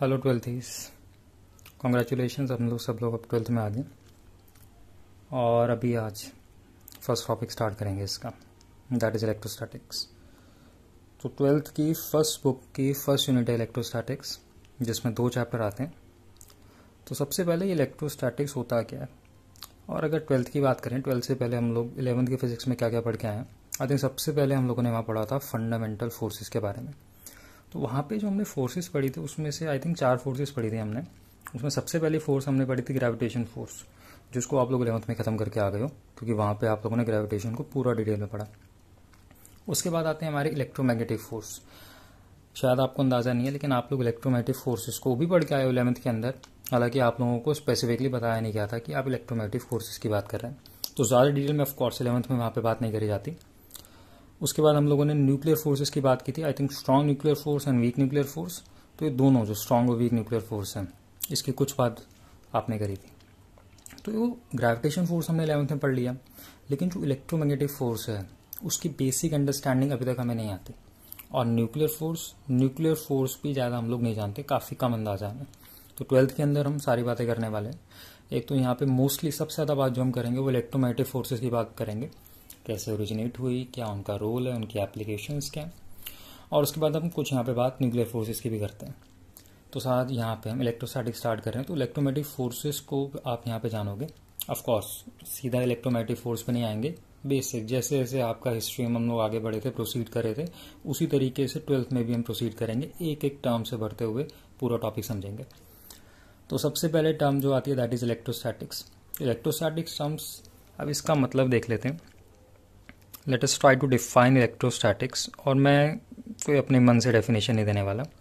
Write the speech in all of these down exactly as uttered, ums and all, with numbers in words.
Hello ट्वेल्थीज, congratulation. हम लोग सब लोग अब ट्वेल्थ में आ गए और अभी आज फर्स्ट टॉपिक स्टार्ट करेंगे इसका, दैट इज़ इलेक्ट्रोस्टैटिक्स। तो ट्वेल्थ की फर्स्ट बुक की फर्स्ट यूनिट है इलेक्ट्रोस्टैटिक्स, जिसमें दो चैप्टर आते हैं। तो सबसे पहले इलेक्ट्रोस्टैटिक्स होता क्या है, और अगर ट्वेल्थ की बात करें, ट्वेल्थ से पहले हम लोग इलेवंथ की फिजिक्स में क्या क्या पढ़ के आए हैं। आई थिंक सबसे पहले हम लोगों ने वहाँ पढ़ा था फंडामेंटल फोर्सेस के बारे में। तो वहाँ पे जो हमने फोर्सेस पढ़ी थी उसमें से आई थिंक चार फोर्सेस पढ़ी थी हमने। उसमें सबसे पहली फोर्स हमने पढ़ी थी ग्रेविटेशन फोर्स, जिसको आप लोग इलेवंथ में ख़त्म करके आ गए हो, क्योंकि वहाँ पे आप लोगों ने ग्रेविटेशन को पूरा डिटेल में पढ़ा। उसके बाद आते हैं हमारे इलेक्ट्रोमैग्नेटिक फोर्स। शायद आपको अंदाज़ा नहीं है, लेकिन आप लोग इलेक्ट्रोमैग्नेटिक फोर्सेस को भी पढ़ के आए हो इलेवंथ के अंदर। हालांकि आप लोगों को स्पेसिफिकली बताया नहीं गया था कि आप इलेक्ट्रोमैग्नेटिक फोर्सेस की बात कर रहे हैं, तो ज़्यादा डिटेल में ऑफकोर्स इलेवंथ में वहाँ पर बात नहीं करी जाती। उसके बाद हम लोगों ने न्यूक्लियर फोर्सेस की बात की थी, I think strong nuclear force and weak nuclear force. तो ये दोनों जो स्ट्रॉन्ग और वीक न्यूक्लियर फोर्स हैं, इसकी कुछ बात आपने करी थी। तो वो ग्रेविटेशन फोर्स हमने इलेवंथ में पढ़ लिया, लेकिन जो इलेक्ट्रोमैग्नेटिक फोर्स है उसकी बेसिक अंडरस्टैंडिंग अभी तक हमें नहीं आती। और न्यूक्लियर फोर्स न्यूक्लियर फोर्स भी ज़्यादा हम लोग नहीं जानते, काफ़ी कम अंदाजा है। तो ट्वेल्थ के अंदर हम सारी बातें करने वाले हैं। एक तो यहाँ पे मोस्टली सबसे ज़्यादा बात जो हम करेंगे वो इलेक्ट्रोमैग्नेटिक फोर्सेस की बात करेंगे, कैसे ओरिजिनेट हुई, क्या उनका रोल है, उनकी एप्लीकेशंस क्या है। और उसके बाद हम कुछ यहाँ पे बात न्यूक्लियर फोर्सेस की भी करते हैं। तो साथ यहाँ पे हम इलेक्ट्रोस्टैटिक स्टार्ट कर रहे हैं। तो इलेक्ट्रोमैग्नेटिक फोर्सेस को आप यहाँ पे जानोगे। ऑफ कोर्स सीधा इलेक्ट्रोमैग्नेटिक फोर्स पे नहीं आएंगे, बेसिक जैसे जैसे आपका हिस्ट्री में हम लोग आगे बढ़े थे, प्रोसीड कर रहे थे, उसी तरीके से ट्वेल्थ में भी हम प्रोसीड करेंगे, एक एक टर्म से बढ़ते हुए पूरा टॉपिक समझेंगे। तो सबसे पहले टर्म जो आती है that is electrostatics. Electrostatics terms, अब इसका मतलब देख लेते हैं। Let us try to define electrostatics, और मैं कोई अपने मन से डेफिनेशन नहीं देने वाला।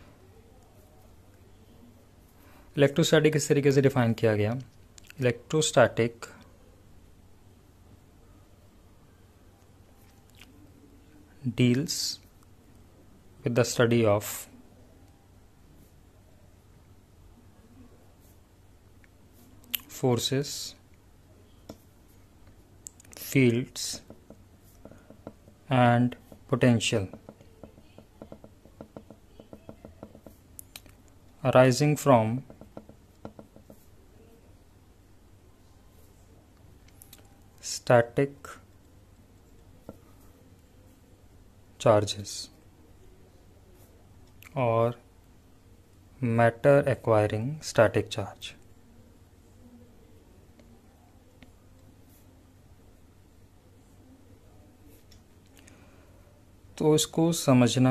इलेक्ट्रोस्टैटिक इस तरीके से डिफाइन किया गया, electrostatic deals with the study of forces, fields and potential arising from static charges or matter acquiring static charge। तो इसको समझना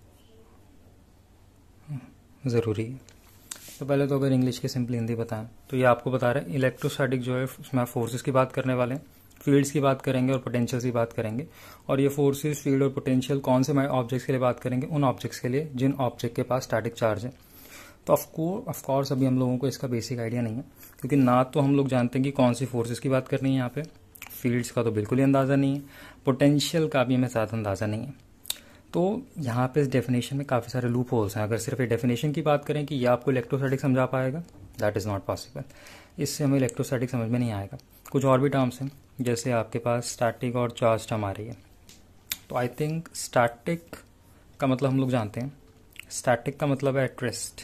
ज़रूरी है। तो पहले तो अगर इंग्लिश की सिंपल हिंदी बताएं तो ये आपको बता रहे हैं इलेक्ट्रोस्टैटिक जो है उसमें आप फोर्सेस की बात करने वाले हैं, फील्ड्स की बात करेंगे और पोटेंशियल की बात करेंगे। और ये फोर्सेस, फील्ड और पोटेंशियल कौन से ऑब्जेक्ट्स के लिए बात करेंगे, उन ऑब्जेक्ट्स के लिए जिन ऑब्जेक्ट के पास स्टैटिक चार्ज है। तो ऑफ कोर्स अभी हम लोगों को इसका बेसिक आइडिया नहीं है, क्योंकि ना तो हम लोग जानते हैं कि कौन सी फोर्सेस की बात करनी है यहाँ पे, फील्ड्स का तो बिल्कुल ही अंदाज़ा नहीं है, पोटेंशियल का भी हमें ज़्यादा अंदाज़ा नहीं है। तो यहाँ पे इस डेफिनेशन में काफ़ी सारे लूप होल्स हैं। अगर सिर्फ ये डेफिनेशन की बात करें कि ये आपको इलेक्ट्रोस्टैटिक समझा पाएगा, दैट इज़ नॉट पॉसिबल। इससे हमें इलेक्ट्रोस्टैटिक समझ में नहीं आएगा। कुछ और भी टर्म्स हैं, जैसे आपके पास स्टैटिक और चार्ज टर्म आ रही है। तो आई थिंक स्टैटिक का मतलब हम लोग जानते हैं, स्टैटिक का मतलब है एट रेस्ट।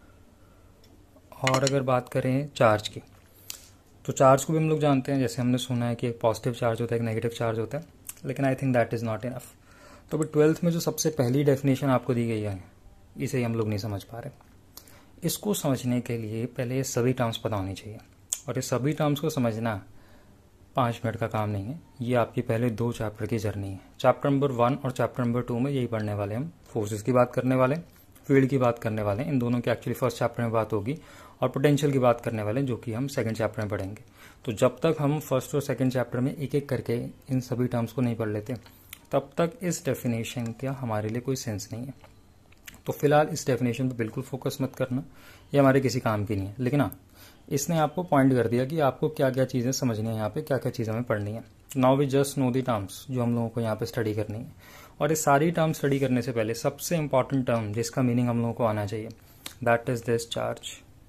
और अगर बात करें चार्ज की, तो चार्ज को भी हम लोग जानते हैं, जैसे हमने सुना है कि एक पॉजिटिव चार्ज होता है, एक नेगेटिव चार्ज होता है, लेकिन I think that is not enough. तो अभी ट्वेल्थ में जो सबसे पहली डेफिनेशन आपको दी गई है, इसे हम लोग नहीं समझ पा रहे। इसको समझने के लिए पहले ये सभी टर्म्स पता होनी चाहिए, और ये सभी टर्म्स को समझना पाँच मिनट का काम नहीं है। ये आपकी पहले दो चैप्टर की जर्नी है। चैप्टर नंबर वन और चैप्टर नंबर टू में यही पढ़ने वाले हम, फोर्सेस की बात करने वाले, फील्ड की बात करने वाले, इन दोनों की एक्चुअली फर्स्ट चैप्टर में बात होगी, और पोटेंशियल की बात करने वाले, जो कि हम सेकंड चैप्टर में पढ़ेंगे। तो जब तक हम फर्स्ट और सेकंड चैप्टर में एक एक करके इन सभी टर्म्स को नहीं पढ़ लेते, तब तक इस डेफिनेशन का हमारे लिए कोई सेंस नहीं है। तो फिलहाल इस डेफिनेशन पे बिल्कुल फोकस मत करना, ये हमारे किसी काम की नहीं है। लेकिन हाँ, इसने आपको पॉइंट कर दिया कि आपको क्या क्या चीज़ें समझनी है, यहाँ पे क्या क्या चीज़ें हमें पढ़नी है। Now we just know the terms जो हम लोगों को यहाँ पे स्टडी करनी है। और ये सारी टर्म स्टडी करने से पहले सबसे इंपॉर्टेंट टर्म जिसका मीनिंग हम लोगों को आना चाहिए, दैट इज दिस चार्ज।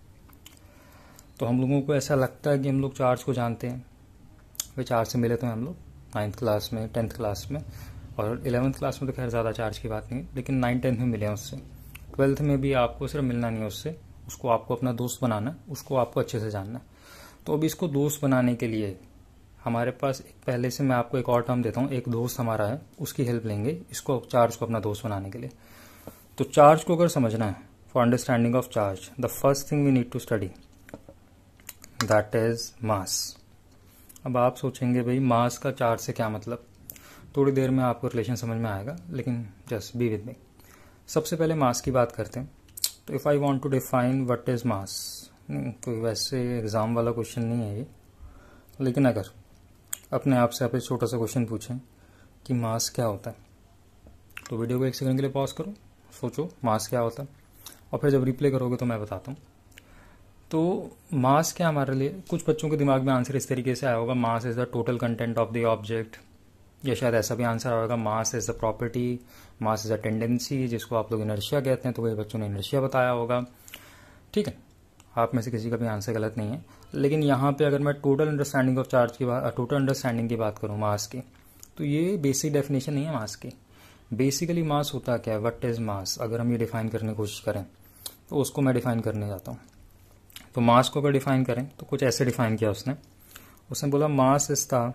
तो हम लोगों को ऐसा लगता है कि हम लोग चार्ज को जानते हैं, वे चार्ज से मिले तो हम लोग नाइन्थ क्लास में, टेंथ क्लास में, और इलेवंथ क्लास में तो खैर ज़्यादा चार्ज की बात नहीं, लेकिन नाइन टेंथ में मिले हैं उससे। ट्वेल्थ में भी आपको सिर्फ मिलना नहीं है उससे, उसको आपको अपना दोस्त बनाना है, उसको आपको अच्छे से जानना है। तो अभी इसको दोस्त बनाने के लिए हमारे पास एक पहले से मैं आपको एक और टर्म देता हूँ, एक दोस्त हमारा है, उसकी हेल्प लेंगे इसको चार्ज को अपना दोस्त बनाने के लिए। तो चार्ज को अगर समझना है, for understanding of charge the first thing we need to study that is mass. अब आप सोचेंगे भाई मास का चार्ज से क्या मतलब, थोड़ी देर में आपको रिलेशन समझ में आएगा, लेकिन जस्ट बी विद मी। सबसे पहले मास की बात करते हैं। तो if I want to define what is mass, कोई वैसे एग्जाम वाला क्वेश्चन नहीं है ये, लेकिन अगर अपने आप से आप एक छोटा सा क्वेश्चन पूछें कि मास क्या होता है, तो वीडियो को एक सेकंड के लिए पॉज करो, सोचो मास क्या होता है, और फिर जब रिप्ले करोगे तो मैं बताता हूँ। तो मास क्या हमारे लिए, कुछ बच्चों के दिमाग में आंसर इस तरीके से आया होगा, mass is the total content of the object, या शायद ऐसा भी आंसर आया होगा mass is the property, mass is a tendency, जिसको आप लोग इनर्शिया कहते हैं, तो वही बच्चों ने इनर्शिया बताया होगा। ठीक है, आप में से किसी का भी आंसर गलत नहीं है। लेकिन यहाँ पे अगर मैं टोटल अंडरस्टैंडिंग ऑफ चार्ज की बात, टोटल अंडरस्टैंडिंग की बात करूँ मास की, तो ये बेसिक डेफिनेशन नहीं है मास की। बेसिकली मास होता क्या है, व्हाट इज मास, अगर हम ये डिफाइन करने की कोशिश करें तो उसको मैं डिफाइन करने जाता हूँ। तो मास को अगर डिफाइन करें तो कुछ ऐसे डिफाइन किया उसने उसने बोला mass is the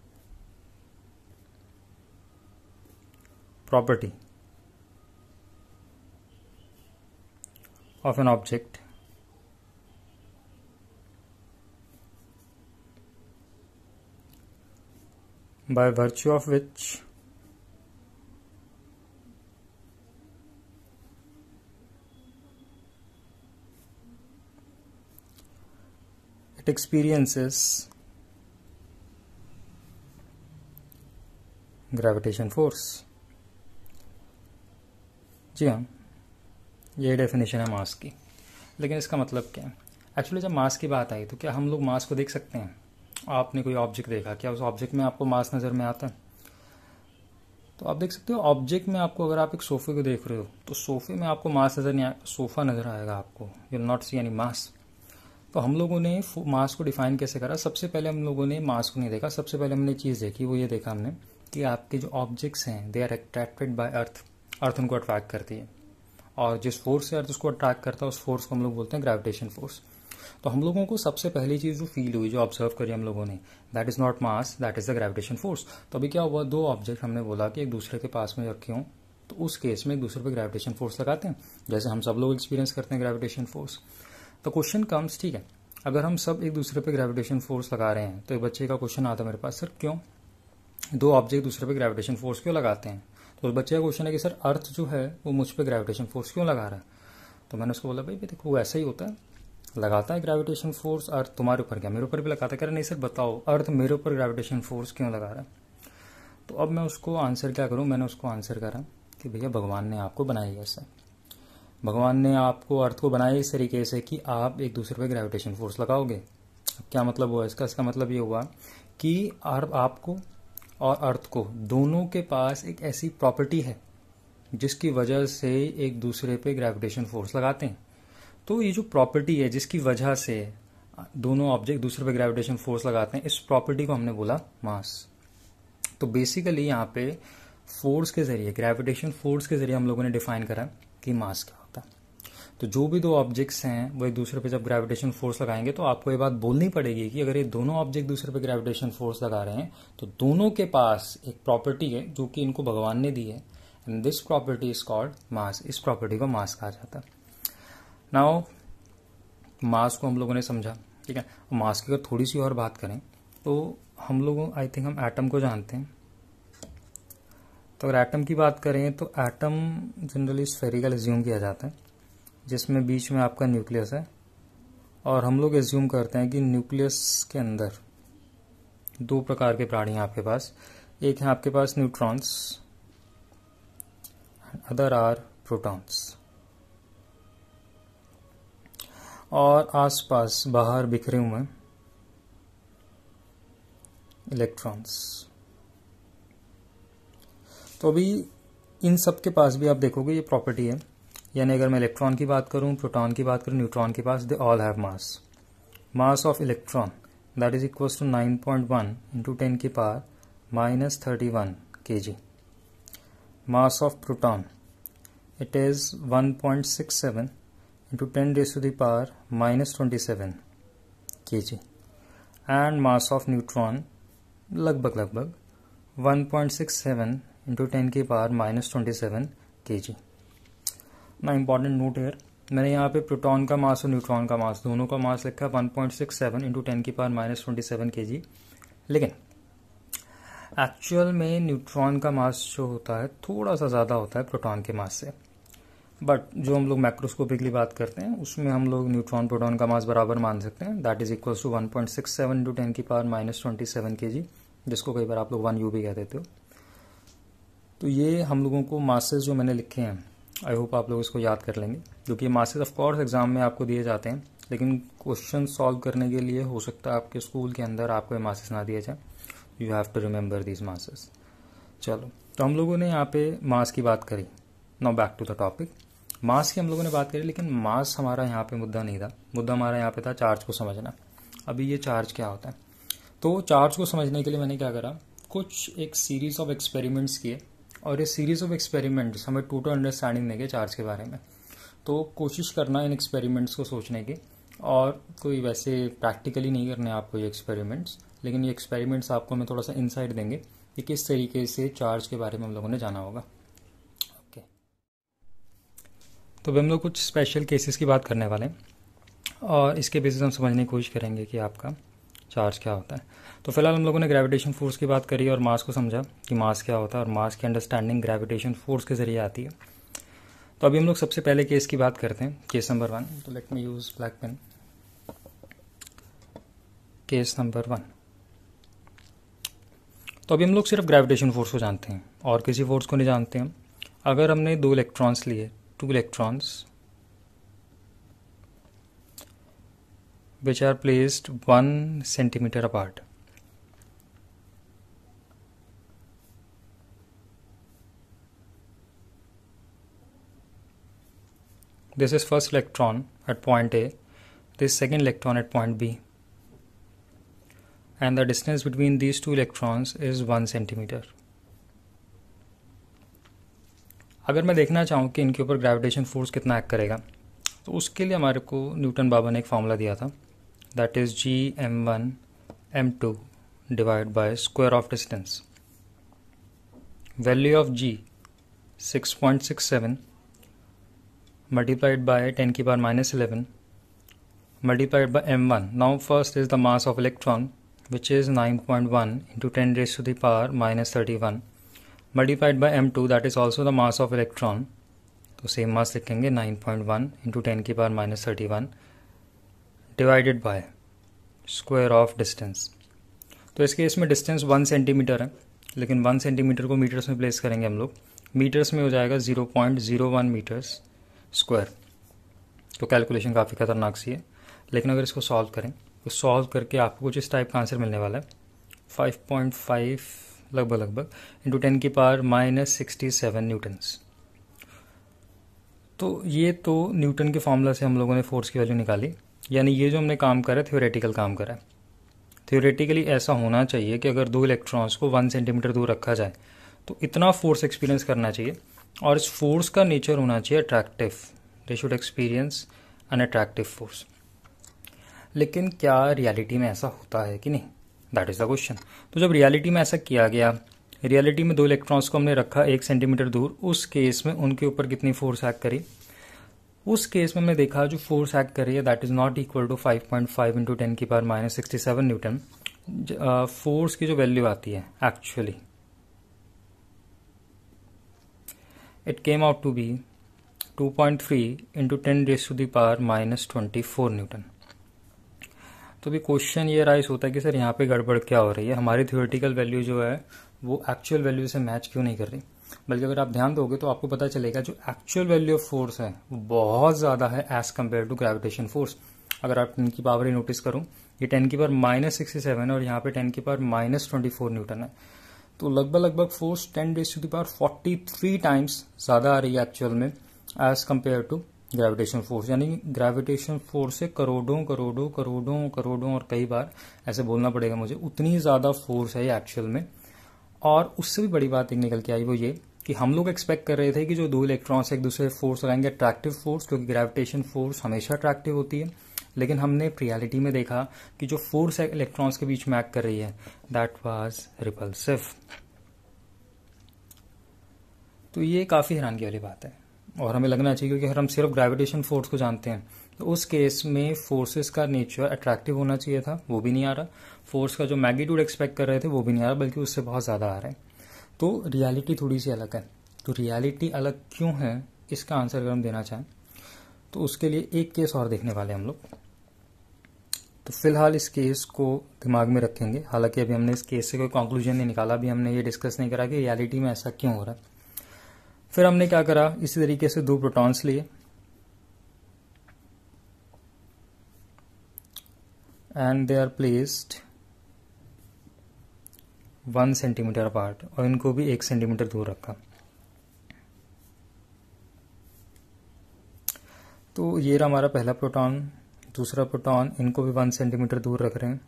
property of an object by virtue of which it experiences gravitation force। जी हाँ, ये डेफिनेशन है मास की। लेकिन इसका मतलब क्या है, एक्चुअली जब मास की बात आई तो क्या हम लोग मास को देख सकते हैं? आपने कोई ऑब्जेक्ट देखा, क्या उस ऑब्जेक्ट में आपको मास नज़र में आता है? तो आप देख सकते हो ऑब्जेक्ट में आपको, अगर आप एक सोफे को देख रहे हो तो सोफे में आपको मास नज़र नहीं आएगा, सोफा नज़र आएगा आपको, you will not see any mass. तो हम लोगों ने मास को डिफाइन कैसे करा, सबसे पहले हम लोगों ने मास को नहीं देखा, सबसे पहले हमने चीज़ देखी, वो ये देखा हमने कि आपके जो ऑब्जेक्ट्स हैं they are attracted by earth, earth उनको अट्रैक्ट करती है, और जिस फोर्स से अर्थ उसको अट्रैक्ट करता है उस फोर्स को हम लोग बोलते हैं ग्रेविटेशन फोर्स। तो हम लोगों को सबसे पहली चीज जो फील हुई, जो ऑब्जर्व करी हम लोगों ने, that is not mass, that is the gravitation force. तो अभी क्या हुआ, दो ऑब्जेक्ट हमने बोला कि एक दूसरे के पास में रखे हों, तो उस केस में एक दूसरे पे ग्रेविटेशन फोर्स लगाते हैं, जैसे हम सब लोग एक्सपीरियंस करते हैं ग्रेविटेशन फोर्स। तो क्वेश्चन कम्स, ठीक है, अगर हम सब एक दूसरे पे ग्रेविटेशन फोर्स लगा रहे हैं तो एक बच्चे का क्वेश्चन आता है मेरे पास, सर क्यों दो ऑब्जेक्ट दूसरे पे ग्रेविटेशन फोर्स क्यों लगाते हैं? तो उस बच्चे का क्वेश्चन है कि सर अर्थ जो है वो मुझ पे ग्रेविटेशन फोर्स क्यों लगा रहा है? तो मैंने उसको बोला भाई देखो वो ऐसा ही होता है, लगाता है ग्रेविटेशन फोर्स अर्थ तुम्हारे ऊपर, क्या मेरे ऊपर भी लगाता है? कह रहा नहीं सर बताओ अर्थ मेरे ऊपर ग्रेविटेशन फोर्स क्यों लगा रहा है? तो अब मैं उसको आंसर क्या करूं, मैंने उसको आंसर करा कि भैया भगवान ने आपको बनाया ऐसा, भगवान ने आपको अर्थ को बनाया इस तरीके से कि आप एक दूसरे पे ग्रेविटेशन फोर्स लगाओगे। अब क्या मतलब हुआ इसका? इसका मतलब ये हुआ कि आपको और अर्थ को दोनों के पास एक ऐसी प्रॉपर्टी है जिसकी वजह से एक दूसरे पे ग्रेविटेशन फोर्स लगाते हैं। तो ये जो प्रॉपर्टी है जिसकी वजह से दोनों ऑब्जेक्ट दूसरे पे ग्रेविटेशन फोर्स लगाते हैं, इस प्रॉपर्टी को हमने बोला मास। तो बेसिकली यहाँ पे फोर्स के जरिए, ग्रेविटेशन फोर्स के जरिए हम लोगों ने डिफाइन करा कि मास क्या होता है। तो जो भी दो ऑब्जेक्ट्स हैं वो एक दूसरे पे जब ग्रेविटेशन फोर्स लगाएंगे तो आपको ये बात बोलनी पड़ेगी कि अगर ये दोनों ऑब्जेक्ट दूसरे पे ग्रेविटेशन फोर्स लगा रहे हैं तो दोनों के पास एक प्रॉपर्टी है जो कि इनको भगवान ने दी है, and this property is called mass. इस प्रॉपर्टी को मास कहा जाता है। नाउ मास को हम लोगों ने समझा, ठीक है। मास की अगर थोड़ी सी और बात करें तो हम लोगों, आई थिंक हम एटम को जानते हैं। तो अगर एटम की बात करें तो एटम जनरली स्फेरिकल एज्यूम किया जाता है, जिसमें बीच में आपका न्यूक्लियस है, और हम लोग एज्यूम करते हैं कि न्यूक्लियस के अंदर दो प्रकार के प्राणी हैं आपके पास। एक है आपके पास न्यूट्रॉन्स, अदर आर प्रोटॉन्स, और आसपास बाहर बिखरे हुए इलेक्ट्रॉन्स। तो अभी इन सब के पास भी आप देखोगे ये प्रॉपर्टी है, यानी अगर मैं इलेक्ट्रॉन की बात करूं, प्रोटॉन की बात करूं, न्यूट्रॉन के पास, they all have mass. Mass of electron that is equal to nine point one into ten की power minus thirty one K G. Mass of proton it is one point six seven into ten raised to the power minus twenty-seven kg, and mass of neutron लगभग लगभग one point six seven into ten की power minus twenty seven K G. ना important note hair, मैंने यहाँ पे proton का मास और neutron का मास दोनों का मास लिखा है one point six seven into ten की power minus twenty seven K G, लेकिन एक्चुअल में न्यूट्रॉन का मास जो होता है थोड़ा सा ज़्यादा होता है प्रोटॉन के मास से। बट जो हम लोग मैक्रोस्कोपिकली बात करते हैं उसमें हम लोग न्यूट्रॉन प्रोटॉन का मास बराबर मान सकते हैं, that is equals to one point six seven into ten की power minus twenty seven K G, जिसको कई बार आप लोग वन यू भी कह देते हो। तो ये हम लोगों को मासेस जो मैंने लिखे हैं, आई होप आप लोग इसको याद कर लेंगे, क्योंकि मासेस ऑफ कोर्स एग्जाम में आपको दिए जाते हैं, लेकिन क्वेश्चन सॉल्व करने के लिए हो सकता है आपके स्कूल के अंदर आपको ये मासेस ना दिए जाए, you have to remember these masses. चलो, तो हम लोगों ने यहाँ पे मास की बात करी। Now back to the topic. Mass की हम लोगों ने बात करी, लेकिन मास हमारा यहाँ पे मुद्दा नहीं था, मुद्दा हमारा यहाँ पे था चार्ज को समझना। अभी ये चार्ज क्या होता है, तो चार्ज को समझने के लिए मैंने क्या करा, कुछ एक सीरीज ऑफ एक्सपेरिमेंट्स किए, और ये सीरीज ऑफ एक्सपेरिमेंट्स हमें टोटल अंडरस्टैंडिंग देंगे चार्ज के बारे में। तो कोशिश करना इन एक्सपेरिमेंट्स को सोचने की, और कोई वैसे प्रैक्टिकली नहीं करने आपको ये एक्सपेरिमेंट्स, लेकिन ये एक्सपेरिमेंट्स आपको हमें थोड़ा सा इनसाइट देंगे कि किस तरीके से चार्ज के बारे में हम लोगों ने जाना होगा। ओके, तो हम लोग कुछ स्पेशल केसेस की बात करने वाले हैं, और इसके बेसिस हम समझने की कोशिश करेंगे कि आपका चार्ज क्या होता है। तो फिलहाल हम लोगों ने ग्रेविटेशन फोर्स की बात करी और मास को समझा कि मास क्या होता है, और मास की अंडरस्टैंडिंग ग्रेविटेशन फोर्स के जरिए आती है। तो अभी हम लोग सबसे पहले केस की बात करते हैं, केस नंबर वन। तो let me use black pen. Case number one, तो अभी हम लोग सिर्फ ग्रेविटेशन फोर्स को जानते हैं और किसी फोर्स को नहीं जानते हैं। अगर हमने दो इलेक्ट्रॉन्स लिए, two electrons which are placed one centimeter apart, this is first electron at point A, this second electron at point B, and the distance between these two electrons is one centimeter. अगर मैं देखना चाहूँ कि इनके ऊपर gravitation force कितना act करेगा, तो उसके लिए हमारे को न्यूटन बाबा ने एक फॉर्मूला दिया था, that is G m one m two divided by square of distance. Value of G six point six seven multiplied by ten की power minus eleven multiplied by m one. Now first is the mass of electron, which is nine point one into ten raised to the power minus thirty-one multiplied by m two, that is also the mass of electron. तो same mass लिखेंगे nine point one into ten की power minus thirty one divided by square of distance. तो इस case में distance one centimetre है, लेकिन one centimetre को metres में प्लेस करेंगे हम लोग, मीटर्स में हो जाएगा zero point zero one metres square. तो कैलकुलेशन काफ़ी खतरनाक सी है, लेकिन अगर इसको सॉल्व करें तो सॉल्व करके आपको कुछ इस टाइप का आंसर मिलने वाला है, फाइव पॉइंट फाइव लगभग लगभग इंटू टेन की power minus sixty seven newtons. तो ये तो न्यूटन के फॉर्मूला से हम लोगों ने फोर्स की वैल्यू निकाली, यानी ये जो हमने काम करा है थ्योरेटिकल काम करा है। थ्योरेटिकली ऐसा होना चाहिए कि अगर दो इलेक्ट्रॉन्स को वन सेंटीमीटर दूर रखा जाए तो इतना फोर्स एक्सपीरियंस करना चाहिए, और इस फोर्स का नेचर होना चाहिए attractive, they should experience an attractive force. लेकिन क्या रियलिटी में ऐसा होता है कि नहीं, दैट इज़ द क्वेश्चन। तो जब रियलिटी में ऐसा किया गया, रियलिटी में दो इलेक्ट्रॉन्स को हमने रखा एक सेंटीमीटर दूर, उस केस में उनके ऊपर कितनी फोर्स एक्ट करी, उस केस में हमने देखा जो फोर्स एक्ट करी है that is not equal to five point five into ten की power minus sixty seven newton. Force की जो वैल्यू आती है actually it came out to be two point three into ten raise to the power minus twenty four newton. तो भी question ये rise होता है कि सर यहाँ पे गड़बड़ क्या हो रही है, हमारी थ्योरेटिकल वैल्यू जो है वो एक्चुअल वैल्यू से मैच क्यों नहीं कर रही। बल्कि अगर आप ध्यान दोगे तो आपको पता चलेगा जो एक्चुअल वैल्यू ऑफ फोर्स है वो बहुत ज़्यादा है as compared to gravitation force. अगर आप टेन की पावर ही नोटिस करूँ, ये टेन की पावर माइनस सिक्सटी सेवन और यहाँ पे टेन की power minus twenty four newton है, तो लगभग लगभग force ten raise to the power forty three times ज़्यादा आ रही है एक्चुअल में as compared to gravitation force. यानी ग्रेविटेशन फोर्स से करोड़ों करोड़ों करोड़ों करोड़ों और कई बार ऐसे बोलना पड़ेगा मुझे, उतनी ज़्यादा फोर्स है ये एक्चुअल में। और उससे भी बड़ी बात एक निकल के आई वो ये कि हम लोग एक्सपेक्ट कर रहे थे कि जो दो इलेक्ट्रॉन्स एक दूसरे फोर्स लगाएंगे अट्रैक्टिव फोर्स, क्योंकि ग्रेविटेशन फोर्स हमेशा अट्रैक्टिव होती है, लेकिन हमने रियलिटी में देखा कि जो फोर्स इलेक्ट्रॉन्स के बीच में एक्ट कर रही है दैट वाज रिपल्सिव। तो ये काफी हैरानगी वाली बात है और हमें लगना चाहिए, क्योंकि अगर हम सिर्फ ग्रेविटेशन फोर्स को जानते हैं तो उस केस में फोर्सेस का नेचर अट्रैक्टिव होना चाहिए था, वो भी नहीं आ रहा। फोर्स का जो मैग्नीट्यूड एक्सपेक्ट कर रहे थे वो भी नहीं आ रहा, बल्कि उससे बहुत ज्यादा आ रहा है। तो रियलिटी थोड़ी सी अलग है। तो रियलिटी अलग क्यों है, इसका आंसर अगर हम देना चाहें तो उसके लिए एक केस और देखने वाले हम लोग। तो फिलहाल इस केस को दिमाग में रखेंगे। हालांकि अभी हमने इस केस से कोई कंक्लूजन नहीं निकाला, अभी हमने ये डिस्कस नहीं करा कि रियलिटी में ऐसा क्यों हो रहा है। फिर हमने क्या करा, इसी तरीके से दो प्रोटॉन्स लिए and they are placed one centimetre apart, और इनको भी एक सेंटीमीटर दूर रखा। तो ये रहा हमारा पहला प्रोटॉन, दूसरा प्रोटॉन, इनको भी वन सेंटीमीटर दूर रख रहे हैं।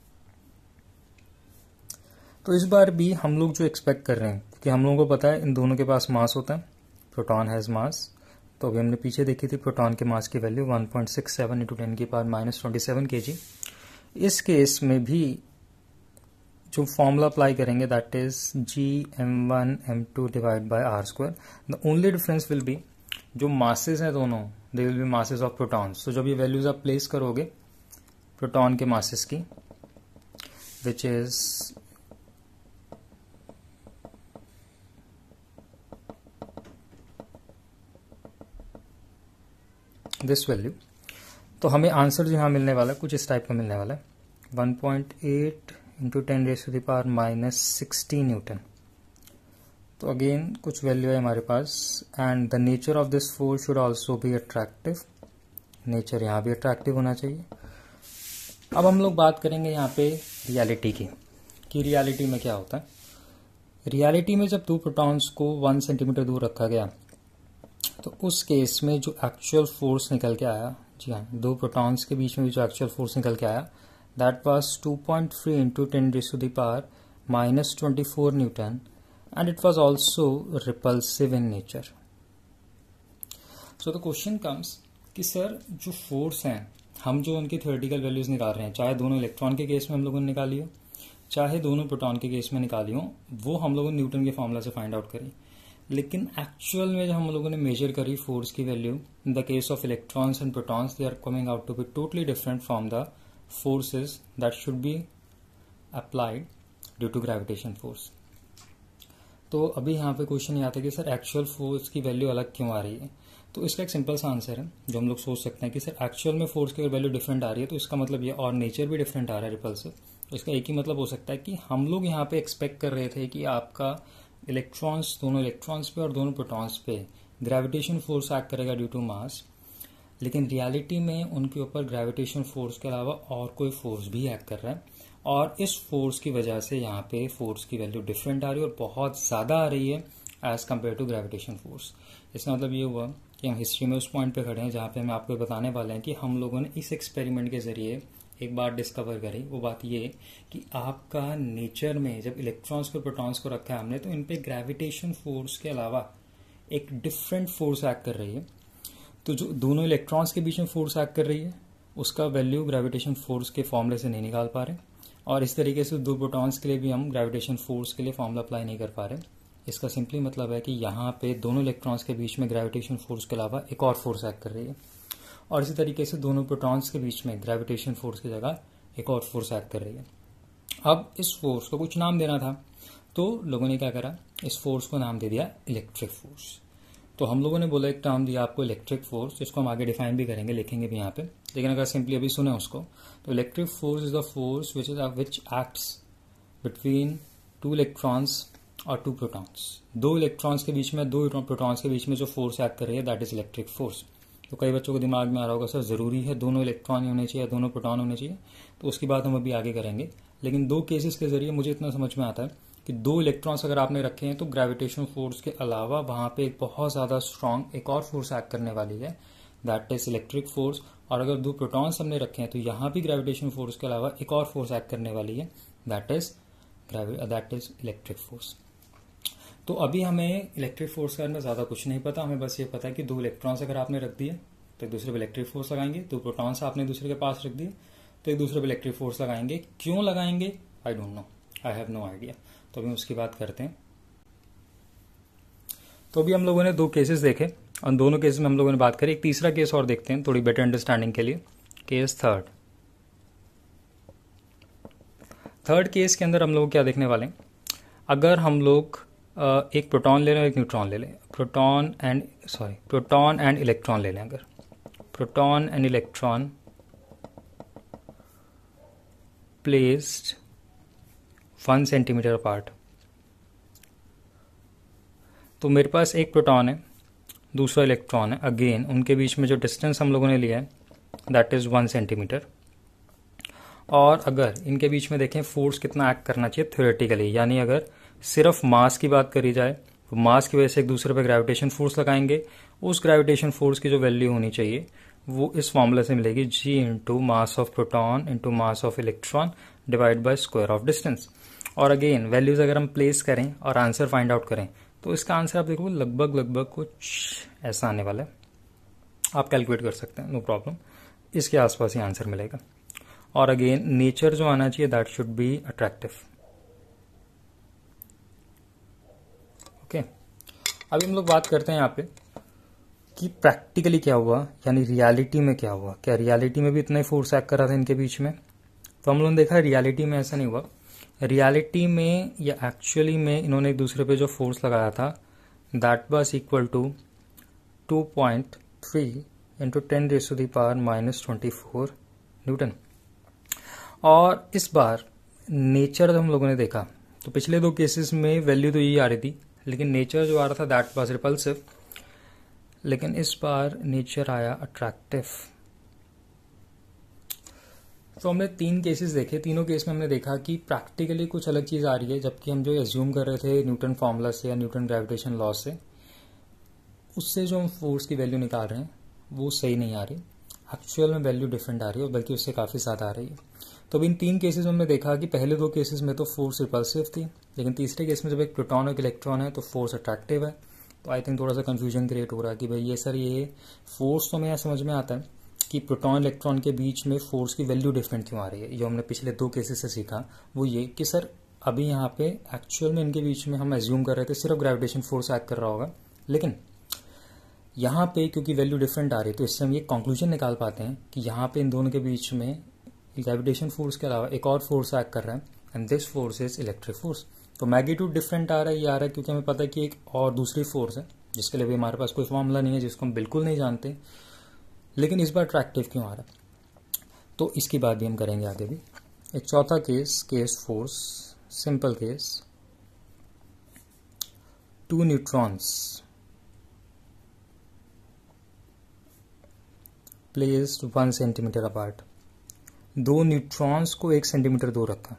तो इस बार भी हम लोग जो एक्सपेक्ट कर रहे हैं, क्योंकि हम लोगों को पता है इन दोनों के पास मास होता है, प्रोटॉन हैज मास। तो अभी हमने पीछे देखी थी प्रोटॉन के मास की value one point six seven into ten की power minus twenty seven K G. इस केस में भी जो फॉर्मूला अप्लाई करेंगे that is G M one M two divide by R square. The only difference will be जो masses हैं दोनों, they will be masses of protons. तो जब ये वैल्यूज आप प्लेस करोगे प्रोटॉन के मासेस की, विच इज दिस वैल्यू, तो हमें आंसर जो यहां मिलने वाला है कुछ इस टाइप का मिलने वाला है, one point eight into ten raise to the power minus sixty newton. तो अगेन कुछ वैल्यू है हमारे पास, and the nature of this force should also be attractive. Nature यहाँ भी अट्रैक्टिव होना चाहिए। अब हम लोग बात करेंगे यहाँ पे रियलिटी की, कि रियलिटी में क्या होता है। रियलिटी में जब दो प्रोटॉन्स को वन सेंटीमीटर दूर रखा गया तो उस केस में जो एक्चुअल फोर्स निकल के आया, जी हाँ, दो प्रोटॉन्स के बीच में भी जो एक्चुअल फोर्स निकल के आया that was two point three into ten raise to the power minus twenty four newton, and it was also repulsive in nature. So the question comes कि सर जो फोर्स हैं, हम जो उनकी थ्योरेटिकल वैल्यूज निकाल रहे हैं, चाहे दोनों इलेक्ट्रॉन के केस में हम लोगों ने निकाली हो, चाहे दोनों प्रोटॉन के केस में निकाली हो, वो हम लोगों ने न्यूटन के फॉर्मूला से फाइंड आउट करी। लेकिन एक्चुअल में जब हम लोगों ने मेजर करी फोर्स की value in the case of electrons and protons, they are coming out to be totally different from the forces that should be applied due to gravitation force. तो अभी यहाँ पे क्वेश्चन ये आता है कि सर एक्चुअल फोर्स की value अलग क्यों आ रही है। तो इसका एक सिंपल सा आंसर है जो हम लोग सोच सकते हैं कि सर एक्चुअल में फोर्स की वैल्यू डिफरेंट आ रही है तो इसका मतलब ये, और नेचर भी डिफरेंट आ रहा है रिपल्सिव, तो इसका एक ही मतलब हो सकता है कि हम लोग यहाँ पे एक्सपेक्ट कर रहे थे कि आपका इलेक्ट्रॉन्स, दोनों इलेक्ट्रॉन्स पे और दोनों प्रोटॉन्स पे ग्रेविटेशन फोर्स एक्ट करेगा ड्यू टू मास, लेकिन रियलिटी में उनके ऊपर ग्रेविटेशन फोर्स के अलावा और कोई फोर्स भी एक्ट कर रहा है, और इस फोर्स की वजह से यहाँ पे फोर्स की वैल्यू डिफरेंट आ रही है और बहुत ज्यादा आ रही है as compared to gravitation force. इसका मतलब ये हुआ कि हम हिस्ट्री में उस पॉइंट पे खड़े हैं जहाँ पे हम आपको बताने वाले हैं कि हम लोगों ने इस एक्सपेरिमेंट के जरिए एक बात डिस्कवर करी। वो बात ये कि आपका नेचर में जब इलेक्ट्रॉन्स को प्रोटॉन्स को रखा है हमने, तो इन पे ग्रेविटेशन फोर्स के अलावा एक डिफरेंट फोर्स एक्ट कर रही है। तो जो दोनों इलेक्ट्रॉन्स के बीच में फोर्स एक्ट कर रही है उसका वैल्यू ग्रेविटेशन फोर्स के फॉर्मूले से नहीं निकाल पा रहे, और इस तरीके से दो प्रोटॉन्स के लिए भी हम ग्रेविटेशन फोर्स के लिए फॉर्मूला अप्लाई नहीं कर पा रहे। इसका सिंपली मतलब है कि यहाँ पे दोनों इलेक्ट्रॉन्स के बीच में ग्रेविटेशन फोर्स के अलावा एक और फोर्स एक्ट कर रही है, और इसी तरीके से दोनों प्रोटॉन्स के बीच में ग्रेविटेशन फोर्स की जगह एक और फोर्स एक्ट कर रही है। अब इस फोर्स को कुछ नाम देना था, तो लोगों ने क्या करा, इस फोर्स को नाम दे दिया इलेक्ट्रिक फोर्स। तो हम लोगों ने बोला एक टर्म दिया आपको इलेक्ट्रिक फोर्स, जिसको हम आगे डिफाइन भी करेंगे, लिखेंगे भी यहाँ पे, लेकिन अगर सिंपली अभी सुने उसको, तो electric force is the force which is which acts between two electrons और टू प्रोटॉन्स। दो इलेक्ट्रॉन्स के बीच में, दो प्रोटॉन्स के बीच में जो फोर्स एक्ट कर रही है दैट इज इलेक्ट्रिक फोर्स। तो कई बच्चों को दिमाग में आ रहा होगा सर जरूरी है दोनों इलेक्ट्रॉन होने चाहिए, दोनों प्रोटॉन होने चाहिए, तो उसकी बात हम अभी आगे करेंगे। लेकिन दो केसेस के जरिए मुझे इतना समझ में आता है कि दो इलेक्ट्रॉन्स अगर आपने रखे हैं तो ग्रेविटेशन फोर्स के अलावा वहां पे एक बहुत ज्यादा स्ट्रांग एक और फोर्स एक्ट करने वाली है, दैट इज इलेक्ट्रिक फोर्स। और अगर दो प्रोटॉन्स हमने रखे हैं तो यहाँ भी ग्रेविटेशन फोर्स के अलावा एक और फोर्स एक्ट करने वाली है, that is that is electric force. तो अभी हमें इलेक्ट्रिक फोर्स के बारे में ज़्यादा कुछ नहीं पता, हमें बस ये पता है कि दो इलेक्ट्रॉन्स अगर आपने रख दिए तो एक दूसरे पे इलेक्ट्रिक फोर्स लगाएंगे, दो प्रोटॉन्स आपने दूसरे के पास रख दिए तो एक दूसरे पे इलेक्ट्रिक फोर्स लगाएंगे। क्यों लगाएंगे I don't know, I have no idea. तो अभी उसकी बात करते हैं। तो अभी हम लोगों ने दो केसेस देखे और दोनों केसेस में हम लोगों ने बात करी। एक तीसरा केस और देखते हैं थोड़ी बेटर अंडरस्टैंडिंग के लिए। केस थर्ड थर्ड केस के अंदर हम लोग क्या देखने वाले हैं, अगर हम लोग एक प्रोटॉन ले लें और एक न्यूट्रॉन ले लें, proton and sorry proton and electron ले लें, अगर proton and electron placed one centimetre apart, तो मेरे पास एक प्रोटॉन है दूसरा इलेक्ट्रॉन है, अगेन उनके बीच में जो डिस्टेंस हम लोगों ने लिया है दैट इज वन सेंटीमीटर। और अगर इनके बीच में देखें फोर्स कितना एक्ट करना चाहिए थ्योरेटिकली, यानी अगर सिर्फ मास की बात करी जाए तो मास की वजह से एक दूसरे पर ग्रेविटेशन फोर्स लगाएंगे, उस ग्रेविटेशन फोर्स की जो वैल्यू होनी चाहिए वो इस फॉर्मूला से मिलेगी, G into mass of proton into mass of electron divide by square of distance. और अगेन वैल्यूज अगर हम प्लेस करें और आंसर फाइंड आउट करें तो इसका आंसर आप देखो लगभग लगभग कुछ ऐसा आने वाला है, आप कैलकुलेट कर सकते हैं, नो प्रॉब्लम, इसके आसपास ही आंसर मिलेगा। और अगेन नेचर जो आना चाहिए that should be attractive. Okay, अभी हम लोग बात करते हैं यहाँ पे कि प्रैक्टिकली क्या हुआ, यानी रियलिटी में क्या हुआ। क्या रियलिटी में भी इतना ही फोर्स एक्ट कर रहा था इनके बीच में? तो हम लोगों ने देखा रियलिटी में ऐसा नहीं हुआ। रियलिटी में या एक्चुअली में इन्होंने एक दूसरे पे जो फोर्स लगाया था that was equal to two point three into ten raise to the power minus twenty four newton. और इस बार नेचर हम लोगों ने देखा तो पिछले दो केसेस में वैल्यू तो यही आ रही थी, लेकिन नेचर जो आ रहा था दैट वाज रिपल्सिव, लेकिन इस बार नेचर आया अट्रैक्टिव। तो हमने तीन केसेस देखे, तीनों केस में हमने देखा कि प्रैक्टिकली कुछ अलग चीज आ रही है, जबकि हम जो एज्यूम कर रहे थे न्यूटन फॉर्मूला से या न्यूटन ग्रेविटेशन लॉ से, उससे जो हम फोर्स की वैल्यू निकाल रहे हैं वो सही नहीं आ रही, एक्चुअल में वैल्यू डिफरेंट आ रही है, और बल्कि उससे काफी ज्यादा आ रही है। तो अब इन तीन केसेस में हमने देखा कि पहले दो केसेस में तो फोर्स रिपल्सिव थी, लेकिन तीसरे केस में जब एक प्रोटॉन और एक इलेक्ट्रॉन है तो फोर्स अट्रैक्टिव है। तो आई थिंक थोड़ा सा कंफ्यूजन क्रिएट हो रहा है कि भाई ये सर ये फोर्स तो हमें यहाँ समझ में आता है कि प्रोटॉन इलेक्ट्रॉन के बीच में फोर्स की वैल्यू डिफरेंट क्यों आ रही है। जो हमने पिछले दो केसेस से सीखा वो ये कि सर अभी यहाँ पे एक्चुअल में इनके बीच में हम एज्यूम कर रहे थे सिर्फ ग्रेविटेशन फोर्स एक्ट कर रहा होगा, लेकिन यहाँ पे क्योंकि वैल्यू डिफरेंट आ रही है तो इससे हम ये कंक्लूजन निकाल पाते हैं कि यहाँ पे इन दोनों के बीच में ग्रेविटेशन फोर्स के अलावा एक और फोर्स एक्ट कर रहा है, and this force is electric force. तो मैग्नीट्यूड डिफरेंट आ रहा है, ये आ रहा है क्योंकि हमें पता है कि एक और दूसरी फोर्स है जिसके लिए भी हमारे पास कोई फॉर्मूला नहीं है, जिसको हम बिल्कुल नहीं जानते, लेकिन इस बार अट्रैक्टिव क्यों आ रहा है, तो इसकी बात भी हम करेंगे आगे भी। एक चौथा case, case force, simple case, two neutrons placed one centimetre apart, दो न्यूट्रॉन्स को एक सेंटीमीटर दूर रखा।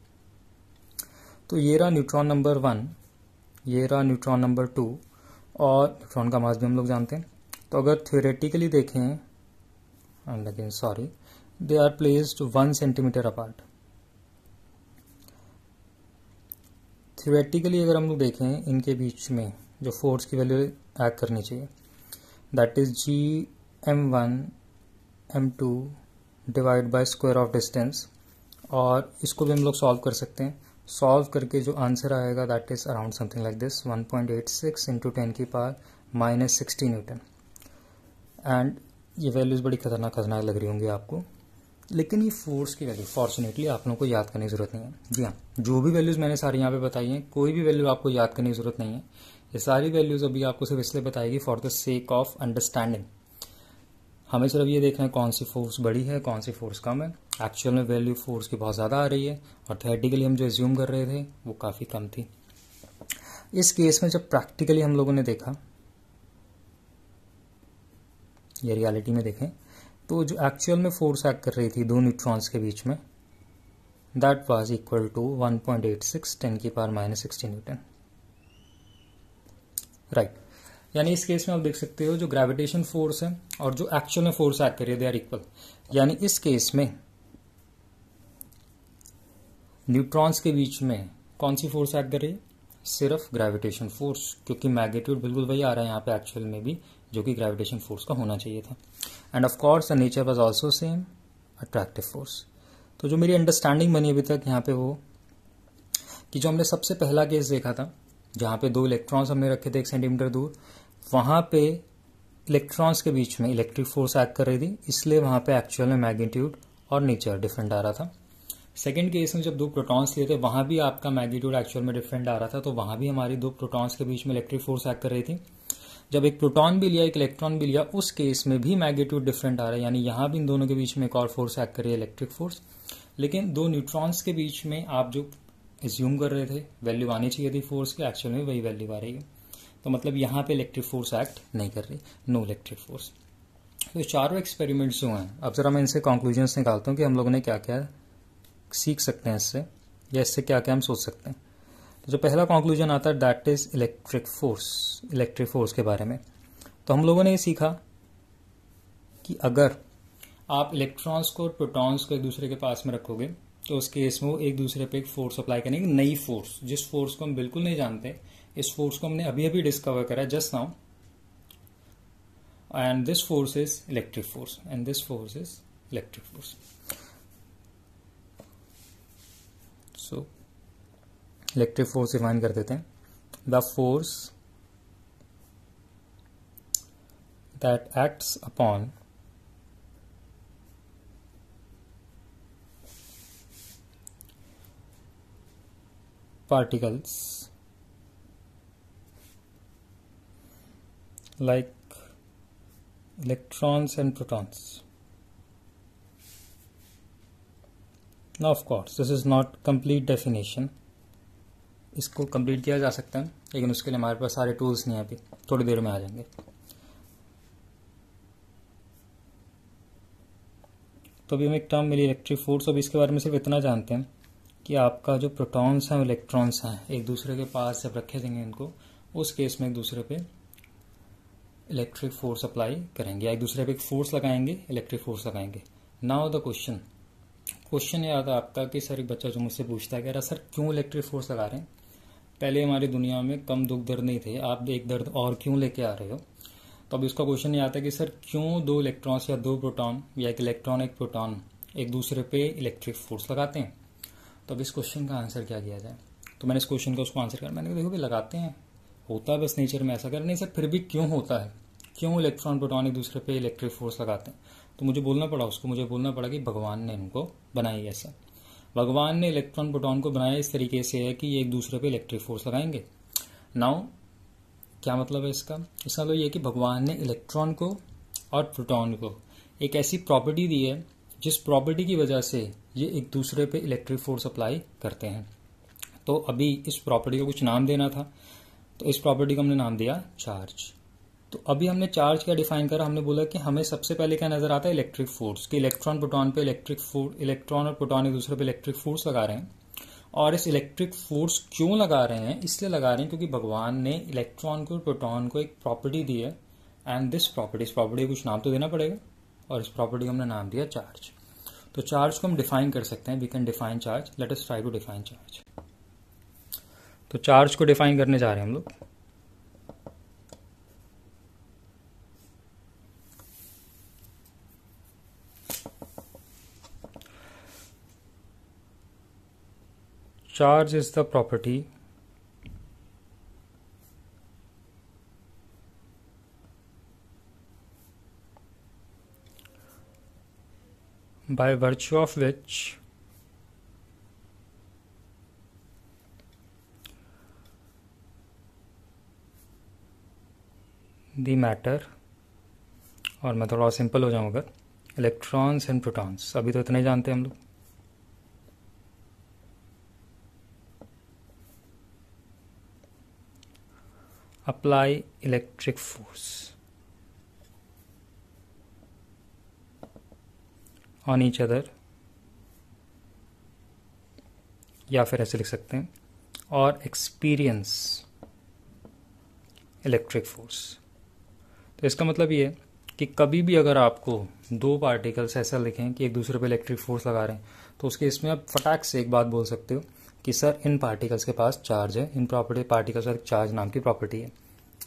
तो ये रहा न्यूट्रॉन नंबर वन, ये रहा न्यूट्रॉन नंबर टू, और न्यूट्रॉन का मास भी हम लोग जानते हैं। तो अगर थ्योरेटिकली देखें, and again sorry, they are placed one centimetre apart. Theoretically अगर हम लोग देखें इनके बीच में जो फोर्स की वैल्यू एक्ट करनी चाहिए that is G M one M two divide by square of distance, और इसको भी हम लोग सॉल्व कर सकते हैं। सॉल्व करके जो आंसर आएगा that is around something like this, one point eight six into ten की power minus sixty newton. And ये वैल्यूज बड़ी खतरनाक खतरनाक लग रही होंगी आपको, लेकिन ये फोर्स की वैल्यू फॉर्चुनेटली आप लोगों को याद करने की जरूरत नहीं है। जी हाँ, जो भी वैल्यूज मैंने सारी यहाँ पे बताई हैं, कोई भी वैल्यू आपको याद करने की जरूरत नहीं है। ये सारी वैल्यूज अभी आपको सिर्फ इसलिए बताएगी for the sake of understanding. हमें सिर्फ ये देखना है कौन सी फोर्स बड़ी है कौन सी फोर्स कम है। एक्चुअल में वैल्यू फोर्स की बहुत ज़्यादा आ रही है, और थ्योरेटिकली हम जो एज्यूम कर रहे थे वो काफ़ी कम थी। इस केस में जब प्रैक्टिकली हम लोगों ने देखा या रियलिटी में देखें तो जो एक्चुअल में फोर्स एक्ट कर रही थी दो न्यूट्रॉन्स के बीच में that was equal to one point eight six ten की power minus sixty newton, right. यानी इस केस में आप देख सकते हो जो ग्रेविटेशन फोर्स है और जो एक्चुअल में फोर्स एक्ट कर रही है दे आर इक्वल। यानी इस केस में न्यूट्रॉन्स के बीच में कौन सी फोर्स एक्ट कर रही है? सिर्फ ग्रेविटेशन फोर्स, क्योंकि मैग्नीट्यूड बिल्कुल वही आ रहा है यहाँ पे एक्चुअल में भी जो कि ग्रेविटेशन फोर्स का होना चाहिए था। And of course the nature was also same, attractive force. तो जो मेरी अंडरस्टैंडिंग बनी अभी तक यहाँ पे वो कि जो हमने सबसे पहला केस देखा था जहाँ पे दो इलेक्ट्रॉन्स हमने रखे थे एक सेंटीमीटर दूर, वहाँ पे इलेक्ट्रॉन्स के बीच में इलेक्ट्रिक फोर्स एक्ट कर रही थी, इसलिए वहाँ पे एक्चुअल में मैग्नीट्यूड और नेचर डिफरेंट आ रहा था। सेकेंड केस में जब दो प्रोटॉन्स लिए थे वहाँ भी आपका मैग्नीट्यूड एक्चुअल में डिफरेंट आ रहा था, तो वहाँ भी हमारी दो प्रोटॉन्स के बीच में इलेक्ट्रिक फोर्स एक्ट कर रही थी। जब एक प्रोटॉन भी लिया एक इलेक्ट्रॉन भी लिया, उस केस में भी मैग्नीट्यूड डिफरेंट आ रहा है, यानी यहाँ भी इन दोनों के बीच में एक और फोर्स एक्ट कर रही है, इलेक्ट्रिक फोर्स। लेकिन दो न्यूट्रॉन्स के बीच में आप जो एज्यूम कर रहे थे वैल्यू आनी चाहिए थी फोर्स की, एक्चुअल में वही वैल्यू आ रही है। तो मतलब यहाँ पे इलेक्ट्रिक फोर्स एक्ट नहीं कर रही, नो इलेक्ट्रिक फोर्स। तो चारों एक्सपेरिमेंट्स जो हैं, अब जरा मैं इनसे कंक्लूजन्स निकालता हूँ कि हम लोगों ने क्या क्या सीख सकते हैं इससे, या इससे क्या क्या हम सोच सकते हैं। तो जो पहला कंक्लूजन आता है that is electric force, electric force के बारे में। तो हम लोगों ने ये सीखा कि अगर आप इलेक्ट्रॉन्स को और प्रोटॉन्स को एक दूसरे के पास में रखोगे तो उस केस में वो एक दूसरे पे एक फोर्स अप्लाई करेंगे, नई फोर्स, जिस फोर्स को हम बिल्कुल नहीं जानते। इस फोर्स को हमने अभी अभी डिस्कवर करा just now, and this force is electric force, and this force is electric force. So electric force define कर देते हैं, the force that acts upon particles like electrons and protons. Now of course this is not complete definition, इसको complete किया जा सकता है लेकिन उसके लिए हमारे पास सारे टूल्स नहीं है, अभी थोड़ी देर में आ जाएंगे। तो अभी हम एक टर्म मिली इलेक्ट्रिक फोर्स, अब इसके बारे में सिर्फ इतना जानते हैं कि आपका जो प्रोटॉन्स हैं और इलेक्ट्रॉन्स हैं एक दूसरे के पास जब रखे देंगे इनको, उस केस में एक दूसरे पे इलेक्ट्रिक फोर्स अप्लाई करेंगे, या एक दूसरे पे एक फोर्स लगाएंगे, इलेक्ट्रिक फोर्स लगाएंगे। नाउ द क्वेश्चन क्वेश्चन ये आता है आपका कि सर एक बच्चा जो मुझसे पूछता है कह रहा सर क्यों इलेक्ट्रिक फोर्स लगा रहे हैं, पहले हमारी दुनिया में कम दुख दर्द नहीं थे, आप एक दर्द और क्यों लेके आ रहे हो। तो अब इसका क्वेश्चन ये आता है कि सर क्यों दो इलेक्ट्रॉन्स या दो प्रोटॉन या एक इलेक्ट्रॉन एक प्रोटॉन एक दूसरे पे इलेक्ट्रिक फोर्स लगाते हैं। तो अब इस क्वेश्चन का आंसर क्या किया जाए। तो मैंने इस क्वेश्चन का उसको आंसर किया, मैंने कहा देखो भाई लगाते हैं, होता है बस नेचर में ऐसा कर, नहीं सर फिर भी क्यों होता है, क्यों इलेक्ट्रॉन प्रोटॉन एक दूसरे पे इलेक्ट्रिक फोर्स लगाते हैं। तो मुझे बोलना पड़ा उसको, मुझे बोलना पड़ा कि भगवान ने इनको बनाई ऐसा, भगवान ने इलेक्ट्रॉन प्रोटॉन को बनाया इस तरीके से है कि ये एक दूसरे पे इलेक्ट्रिक फोर्स लगाएंगे। नाउ क्या मतलब है इसका, इसका मतलब ये है कि भगवान ने इलेक्ट्रॉन को और प्रोटॉन को एक ऐसी प्रॉपर्टी दी है जिस प्रॉपर्टी की वजह से ये एक दूसरे पे इलेक्ट्रिक फोर्स अप्लाई करते हैं। तो अभी इस प्रॉपर्टी को कुछ नाम देना था, तो इस प्रॉपर्टी को हमने नाम दिया चार्ज। तो अभी हमने चार्ज क्या डिफाइन करा, हमने बोला कि हमें सबसे पहले क्या नजर आता है इलेक्ट्रिक फोर्स, कि इलेक्ट्रॉन प्रोटॉन पे इलेक्ट्रिक फोर्स, इलेक्ट्रॉन और प्रोटॉन एक दूसरे पे इलेक्ट्रिक फोर्स लगा रहे हैं। और इस इलेक्ट्रिक फोर्स क्यों लगा रहे हैं, इसलिए लगा रहे हैं क्योंकि भगवान ने इलेक्ट्रॉन को प्रोटॉन को एक प्रॉपर्टी दी है, एंड दिस प्रॉपर्टी, इस प्रॉपर्टी को कुछ नाम तो देना पड़ेगा, और इस प्रॉपर्टी को हमने नाम दिया चार्ज। तो चार्ज को हम डिफाइन कर सकते हैं, we can define charge, let us try to define charge. तो चार्ज को डिफाइन करने जा रहे हैं हम लोग। Charge is the property by virtue of which the matter, और मैं थोड़ा सिंपल हो जाऊँ अगर, इलेक्ट्रॉन्स एंड प्रोटॉन्स, अभी तो इतना ही जानते हैं हम लोग, apply electric force on each other, या फिर ऐसे लिख सकते हैं, और experience electric force। तो इसका मतलब ये है कि कभी भी अगर आपको दो पार्टिकल्स ऐसा लिखें कि एक दूसरे पे इलेक्ट्रिक फोर्स लगा रहे हैं, तो उसके इसमें आप फटाक से एक बात बोल सकते हो कि सर इन पार्टिकल्स के पास चार्ज है, इन प्रॉपर्टी पार्टिकल्स का चार्ज नाम की प्रॉपर्टी है।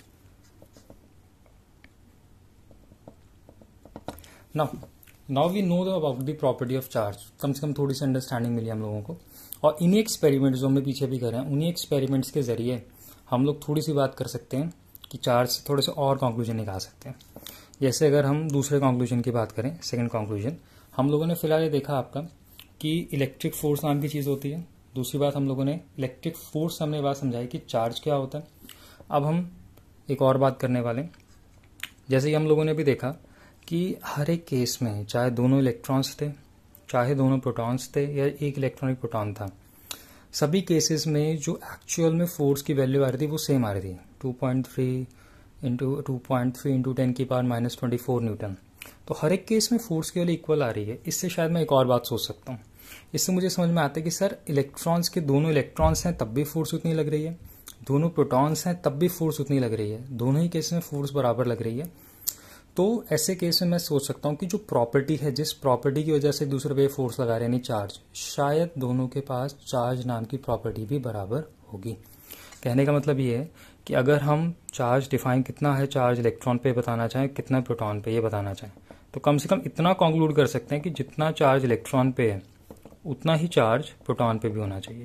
Now now we know about the property of charge, कम से कम थोड़ी सी अंडरस्टैंडिंग मिली हम लोगों को। और इन्हीं एक्सपेरिमेंट्स जो हमने पीछे भी करे हैं, उन्हीं एक्सपेरिमेंट्स के जरिए हम लोग थोड़ी सी बात कर सकते हैं कि चार्ज से थोड़े से और कंक्लूजन निकाल सकते हैं। जैसे अगर हम दूसरे कंक्लूजन की बात करें, सेकंड कंक्लूजन, हम लोगों ने फिलहाल ये देखा आपका कि इलेक्ट्रिक फोर्स नाम की चीज़ होती है। दूसरी बात हम लोगों ने इलेक्ट्रिक फोर्स हमने बात समझाई कि चार्ज क्या होता है। अब हम एक और बात करने वाले, जैसे कि हम लोगों ने भी देखा कि हर एक केस में चाहे दोनों इलेक्ट्रॉन्स थे, चाहे दोनों प्रोटॉन्स थे या एक इलेक्ट्रॉनिक प्रोटॉन था, सभी केसेस में जो एक्चुअल में फोर्स की वैल्यू आ रही थी वो सेम आ रही थी, two point three into two point three into ten की power minus twenty four newton. तो हर एक केस में फोर्स की वैल्यू इक्वल आ रही है। इससे शायद मैं एक और बात सोच सकता हूँ, इससे मुझे समझ में आता है कि सर इलेक्ट्रॉन्स के दोनों इलेक्ट्रॉन्स हैं तब भी फोर्स उतनी लग रही है, दोनों प्रोटॉन्स हैं तब भी फोर्स उतनी लग रही है, दोनों ही केस में फोर्स बराबर लग रही है। तो ऐसे केस में मैं सोच सकता हूँ कि जो प्रॉपर्टी है, जिस प्रॉपर्टी की वजह से दूसरे पे फोर्स लगा रहे हैं, यानी चार्ज, शायद दोनों के पास चार्ज नाम की प्रॉपर्टी भी बराबर होगी। कहने का मतलब ये है कि अगर हम चार्ज डिफाइन कितना है चार्ज इलेक्ट्रॉन पे बताना चाहें, कितना प्रोटॉन पे ये बताना चाहें, तो कम से कम इतना कंक्लूड कर सकते हैं कि जितना चार्ज इलेक्ट्रॉन पे है उतना ही चार्ज प्रोटॉन पे भी होना चाहिए।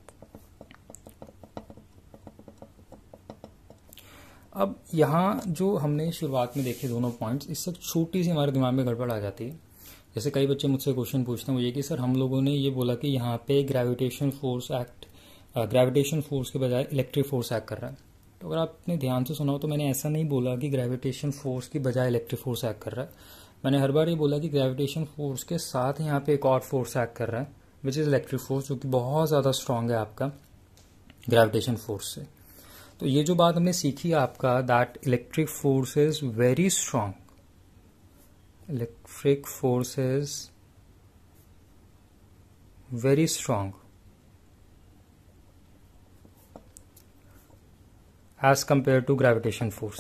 अब यहाँ जो हमने शुरुआत में देखे दोनों पॉइंट्स, इससे छोटी सी हमारे दिमाग में गड़बड़ आ जाती है। जैसे कई बच्चे मुझसे क्वेश्चन पूछते हैं वो ये कि सर हम लोगों ने ये बोला कि यहाँ पे gravitation force act gravitation force के बजाय इलेक्ट्रिक फोर्स एक्ट कर रहा है। तो अगर आपने ध्यान से सुना हो तो मैंने ऐसा नहीं बोला कि ग्रेविटेशन फोर्स की बजाय इलेक्ट्रिक फोर्स एक्ट कर रहा है। मैंने हर बार ये बोला कि ग्रेविटेशन फोर्स के साथ यहाँ पे एक और फोर्स एक्ट कर रहा है, विच इज़ इलेक्ट्रिक फोर्स, जो कि बहुत ज़्यादा स्ट्रांग है आपका ग्रेविटेशन फोर्स से। तो ये जो बात हमने सीखी आपका, that electric force is very strong, electric force is very strong as compared to gravitation force।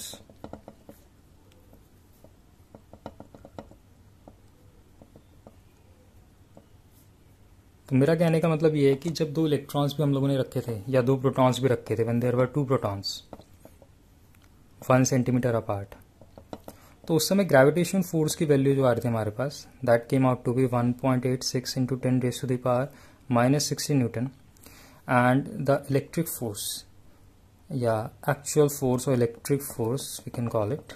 तो मेरा कहने का मतलब ये है कि जब दो इलेक्ट्रॉन्स भी हम लोगों ने रखे थे या दो प्रोटॉन्स भी रखे थे, when there were two protons one centimetre apart, तो उस समय ग्रेविटेशन फोर्स की वैल्यू जो आ रही थी हमारे पास, that came out to be one point eight six into ten raise to the power minus sixty newton, and the electric force या एक्चुअल फोर्स और electric force we can call it,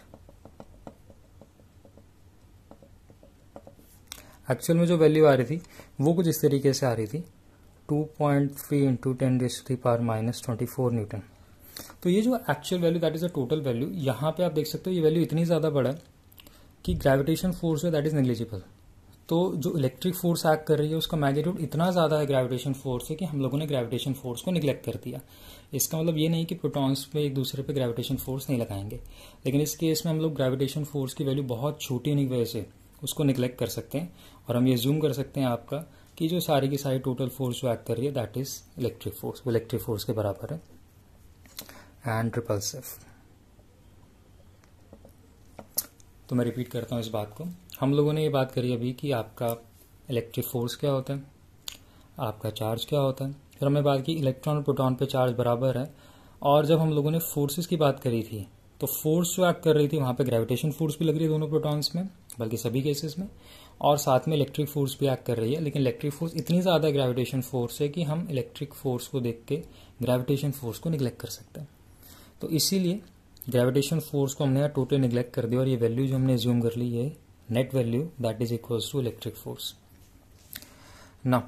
actual में जो value आ रही थी वो कुछ इस तरीके से आ रही थी, two point three into ten raise to the power minus twenty four newton. तो ये जो actual value that is a total value, यहाँ पे आप देख सकते हो ये वैल्यू इतनी ज़्यादा बड़ा है कि ग्रेविटेशन फोर्स है दैट इज नेग्लिजिबल। तो जो इलेक्ट्रिक फोर्स एक्ट कर रही है उसका मैग्नीट्यूड इतना ज़्यादा है ग्रेविटेशन फोर्स से कि हम लोगों ने ग्रेविटेशन फोर्स को निगलेक्ट कर दिया। इसका मतलब ये नहीं कि प्रोटॉन्स पे एक दूसरे पे ग्रेविटेशन फोर्स नहीं लगाएंगे, लेकिन इस केस में हम लोग ग्रेविटेशन फोर्स की वैल्यू बहुत छोटी होने की वजह से उसको निगलेक्ट कर सकते हैं, और हम ये जूम कर सकते हैं आपका कि जो सारी की सारी टोटल फोर्स जो एक्ट कर रही है दैट इज इलेक्ट्रिक फोर्स, वो इलेक्ट्रिक फोर्स के बराबर है एंड रिपल्सिव। तो मैं रिपीट करता हूँ इस बात को। हम लोगों ने ये बात करी अभी कि आपका इलेक्ट्रिक फोर्स क्या होता है, आपका चार्ज क्या होता है, फिर हमने बात की इलेक्ट्रॉन और प्रोटॉन पे चार्ज बराबर है, और जब हम लोगों ने फोर्सेस की बात करी थी तो फोर्स जो एक्ट कर रही थी वहाँ पे ग्रेविटेशन फोर्स भी लग रही है दोनों प्रोटॉन्स में, बल्कि सभी केसेस में, और साथ में इलेक्ट्रिक फोर्स भी एक्ट कर रही है। लेकिन इलेक्ट्रिक फोर्स इतनी ज़्यादा है ग्रेविटेशन फोर्स है कि हम इलेक्ट्रिक फोर्स को देख के ग्रेविटेशन फोर्स को निगलेक्ट कर सकते हैं। तो इसीलिए ग्रेविटेशन फोर्स को हमने यहाँ टोटली निगलेक्ट कर दिया, और ये वैल्यू जो हमने ज्यूम कर ली ये net value that is equals to electric force. Now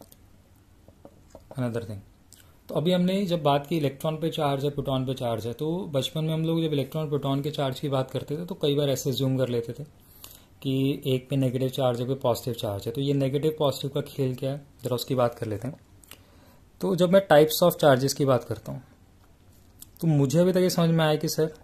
another thing, तो अभी हमने जब बात की इलेक्ट्रॉन पे चार्ज है, प्रोटॉन पे चार्ज है, तो बचपन में हम लोग जब इलेक्ट्रॉन प्रोटॉन के चार्ज की बात करते थे तो कई बार ऐसे ज्यूम कर लेते थे कि एक पे नेगेटिव चार्ज है, पे पॉजिटिव चार्ज है। तो ये नेगेटिव पॉजिटिव का खेल क्या है, जरा उसकी बात कर लेते हैं। तो जब मैं टाइप्स ऑफ चार्जेस की बात करता हूँ तो मुझे अभी तक ये समझ में आया कि सर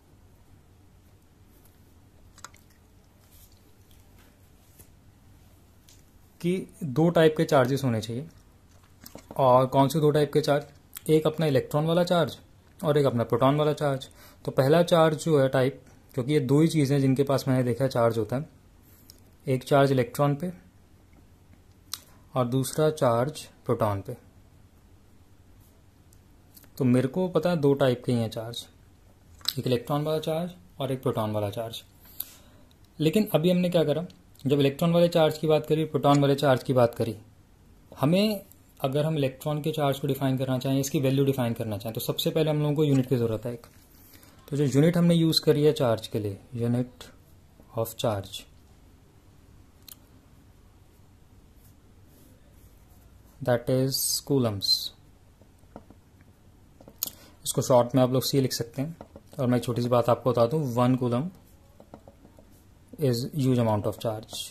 कि दो टाइप के चार्जेस होने चाहिए। और कौन से दो टाइप के चार्ज, एक अपना इलेक्ट्रॉन वाला चार्ज और एक अपना प्रोटॉन वाला चार्ज। तो पहला चार्ज जो है टाइप, क्योंकि ये दो ही चीज़ें जिनके पास मैंने देखा चार्ज होता है, एक चार्ज इलेक्ट्रॉन पे और दूसरा चार्ज प्रोटॉन पे। तो मेरे को पता है दो टाइप के हैं चार्ज, एक इलेक्ट्रॉन वाला चार्ज और एक प्रोटॉन वाला चार्ज। लेकिन अभी हमने क्या करा, जब इलेक्ट्रॉन वाले चार्ज की बात करी, प्रोटॉन वाले चार्ज की बात करी, हमें अगर हम इलेक्ट्रॉन के चार्ज को डिफाइन करना चाहें, इसकी वैल्यू डिफाइन करना चाहें, तो सबसे पहले हम लोगों को यूनिट की जरूरत है एक। तो जो यूनिट हमने यूज करी है चार्ज के लिए, unit of charge, that is coulombs. इसको शॉर्ट में आप लोग सी लिख सकते हैं। और मैं एक छोटी सी बात आपको बता दूं, one coulomb is huge amount of charge.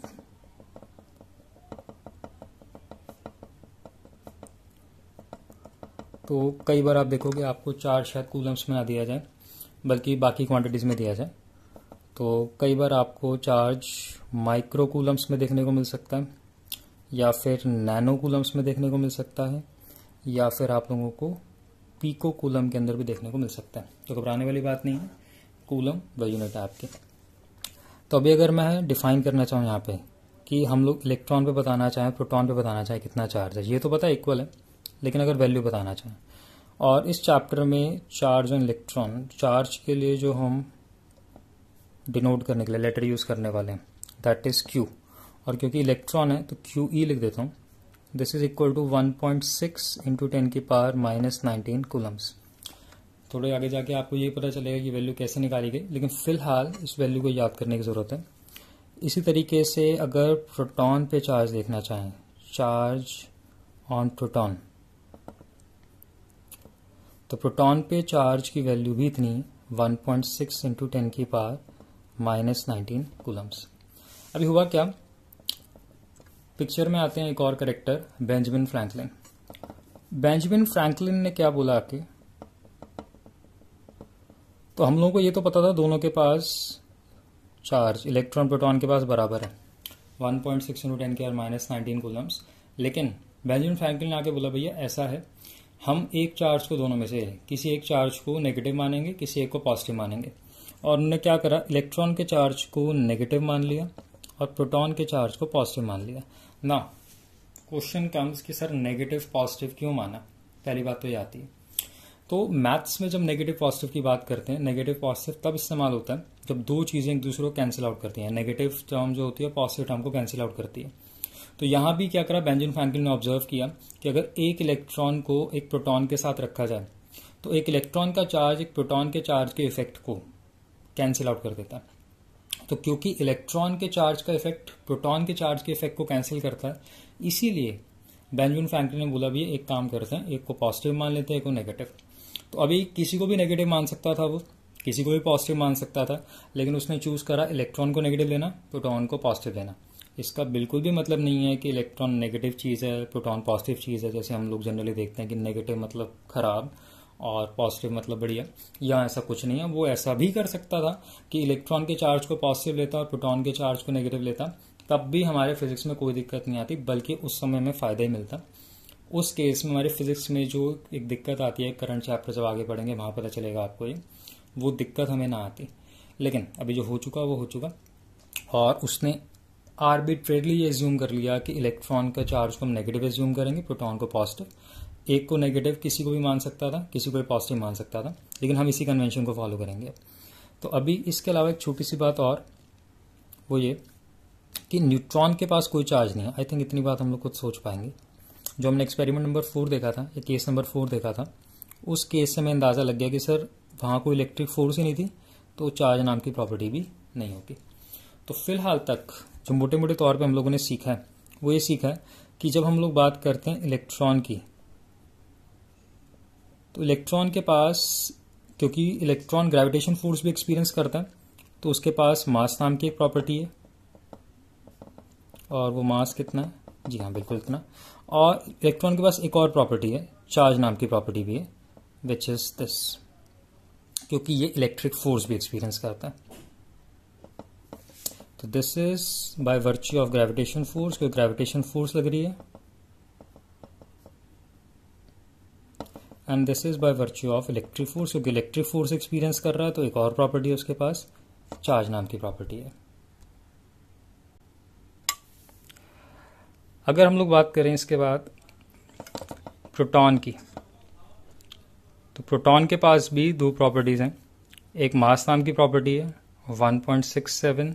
तो कई बार आप देखोगे आपको चार्ज शायद कूलम्स में ना दिया जाए, बल्कि बाकी क्वांटिटीज में दिया जाए। तो कई बार आपको चार्ज माइक्रो कूलम्स में देखने को मिल सकता है, या फिर नैनो कूलम्स में देखने को मिल सकता है, या फिर आप लोगों को पीको कूलम के अंदर भी देखने को मिल सकता है। तो घबराने वाली बात नहीं है, कूलम व यूनिट है आपके। तो अभी अगर मैं डिफाइन करना चाहूँ यहाँ पे कि हम लोग इलेक्ट्रॉन पे बताना चाहें, प्रोटॉन पे बताना चाहें कितना चार्ज है, ये तो पता है इक्वल है, लेकिन अगर वैल्यू बताना चाहें, और इस चैप्टर में चार्ज और इलेक्ट्रॉन, चार्ज के लिए जो हम डिनोट करने के लिए लेटर यूज करने वाले हैं दैट इज क्यू, और क्योंकि इलेक्ट्रॉन है तो क्यू ई लिख देता हूँ। This is equal to one point six into ten की पावर माइनस नाइनटीन कूलम्स। थोड़े आगे जाके आपको ये पता चलेगा कि वैल्यू कैसे निकाली गई, लेकिन फिलहाल इस वैल्यू को याद करने की जरूरत है। इसी तरीके से अगर प्रोटॉन पे चार्ज देखना चाहें, चार्ज ऑन प्रोटॉन, तो प्रोटॉन पे चार्ज की वैल्यू भी इतनी one point six into ten की पावर माइनस नाइनटीन कूलम्स। अभी हुआ क्या, पिक्चर में आते हैं एक और character, Benjamin Franklin. Benjamin Franklin ने क्या बोला आके, तो हम लोगों को ये तो पता था दोनों के पास चार्ज इलेक्ट्रॉन प्रोटॉन के पास बराबर है, one point six into ten की पावर माइनस नाइनटीन कूलम्स। लेकिन बेंजामिन फ्रैंकलिन ने आके बोला भैया ऐसा है, हम एक चार्ज को दोनों में से किसी एक चार्ज को नेगेटिव मानेंगे, किसी एक को पॉजिटिव मानेंगे। और उन्होंने क्या करा, इलेक्ट्रॉन के चार्ज को नेगेटिव मान लिया और प्रोटॉन के चार्ज को पॉजिटिव मान लिया ना। क्वेश्चन कम्स कि सर नेगेटिव पॉजिटिव क्यों माना, पहली बात तो ये आती है। तो मैथ्स में जब नेगेटिव पॉजिटिव की बात करते हैं, नेगेटिव पॉजिटिव तब इस्तेमाल होता है जब दो चीजें एक दूसरे को कैंसिल आउट करती हैं। नेगेटिव टर्म जो होती है पॉजिटिव टर्म को कैंसिल आउट करती है। तो यहां भी क्या करा, बेंजामिन फ्रैंकलिन ने ऑब्जर्व किया कि अगर एक इलेक्ट्रॉन को एक प्रोटॉन के साथ रखा जाए तो एक इलेक्ट्रॉन का चार्ज एक प्रोटॉन के चार्ज के इफेक्ट को कैंसिल आउट कर देता है। तो क्योंकि इलेक्ट्रॉन के चार्ज का इफेक्ट प्रोटॉन के चार्ज के इफेक्ट को कैंसिल करता है, इसीलिए बेंजामिन फ्रैंकलिन ने बोला भी एक काम करते हैं, एक को पॉजिटिव मान लेते हैं, एक को नेगेटिव। तो अभी किसी को भी नेगेटिव मान सकता था, वो किसी को भी पॉजिटिव मान सकता था, लेकिन उसने चूज करा इलेक्ट्रॉन को नेगेटिव लेना, प्रोटॉन को पॉजिटिव लेना। इसका बिल्कुल भी मतलब नहीं है कि इलेक्ट्रॉन नेगेटिव चीज है, प्रोटॉन पॉजिटिव चीज है, जैसे हम लोग जनरली देखते हैं कि नेगेटिव मतलब खराब और पॉजिटिव मतलब बढ़िया। या ऐसा कुछ नहीं है। वो ऐसा भी कर सकता था कि इलेक्ट्रॉन के चार्ज को पॉजिटिव लेता और प्रोटॉन के चार्ज को नेगेटिव लेता, तब भी हमारे फिजिक्स में कोई दिक्कत नहीं आती, बल्कि उस समय में फायदा ही मिलता। उस केस में हमारे फिजिक्स में जो एक दिक्कत आती है, करंट चैप्टर जब आगे पढ़ेंगे वहां पता चलेगा आपको, ये वो दिक्कत हमें ना आती। लेकिन अभी जो हो चुका वो हो चुका, और उसने आर्बिट्रेटली ये एज्यूम कर लिया कि इलेक्ट्रॉन का चार्ज को हम नेगेटिव एज्यूम करेंगे, प्रोटॉन को पॉजिटिव। एक को नेगेटिव किसी को भी मान सकता था, किसी को भी पॉजिटिव मान सकता था, लेकिन हम इसी कन्वेंशन को फॉलो करेंगे। तो अभी इसके अलावा एक छोटी सी बात और, वो ये कि न्यूट्रॉन के पास कोई चार्ज नहीं है। आई थिंक इतनी बात हम लोग खुद सोच पाएंगे। जो हमने एक्सपेरिमेंट नंबर फोर देखा था, या केस नंबर फोर देखा था, उस केस से हमें अंदाजा लग गया कि सर वहां कोई इलेक्ट्रिक फोर्स ही नहीं थी, तो चार्ज नाम की प्रॉपर्टी भी नहीं होगी। तो फिलहाल तक जो मोटे मोटे तौर पे हम लोगों ने सीखा है, वो ये सीखा है कि जब हम लोग बात करते हैं इलेक्ट्रॉन की, तो इलेक्ट्रॉन के पास, क्योंकि इलेक्ट्रॉन ग्रेविटेशन फोर्स भी एक्सपीरियंस करता है, तो उसके पास मास नाम की एक प्रॉपर्टी है, और वो मास कितना है, जी हाँ बिल्कुल इतना। और इलेक्ट्रॉन के पास एक और प्रॉपर्टी है, चार्ज नाम की प्रॉपर्टी भी है, विच इज दिस, क्योंकि ये इलेक्ट्रिक फोर्स भी एक्सपीरियंस करता है। तो this is by virtue of gravitation force, क्योंकि ग्रेविटेशन फोर्स लग रही है, and this is by virtue of electric force, क्योंकि इलेक्ट्रिक फोर्स एक्सपीरियंस कर रहा है, तो एक और प्रॉपर्टी है उसके पास, चार्ज नाम की प्रॉपर्टी है। अगर हम लोग बात करें इसके बाद प्रोटॉन की, तो प्रोटॉन के पास भी दो प्रॉपर्टीज़ हैं, एक मास नाम की प्रॉपर्टी है one point six seven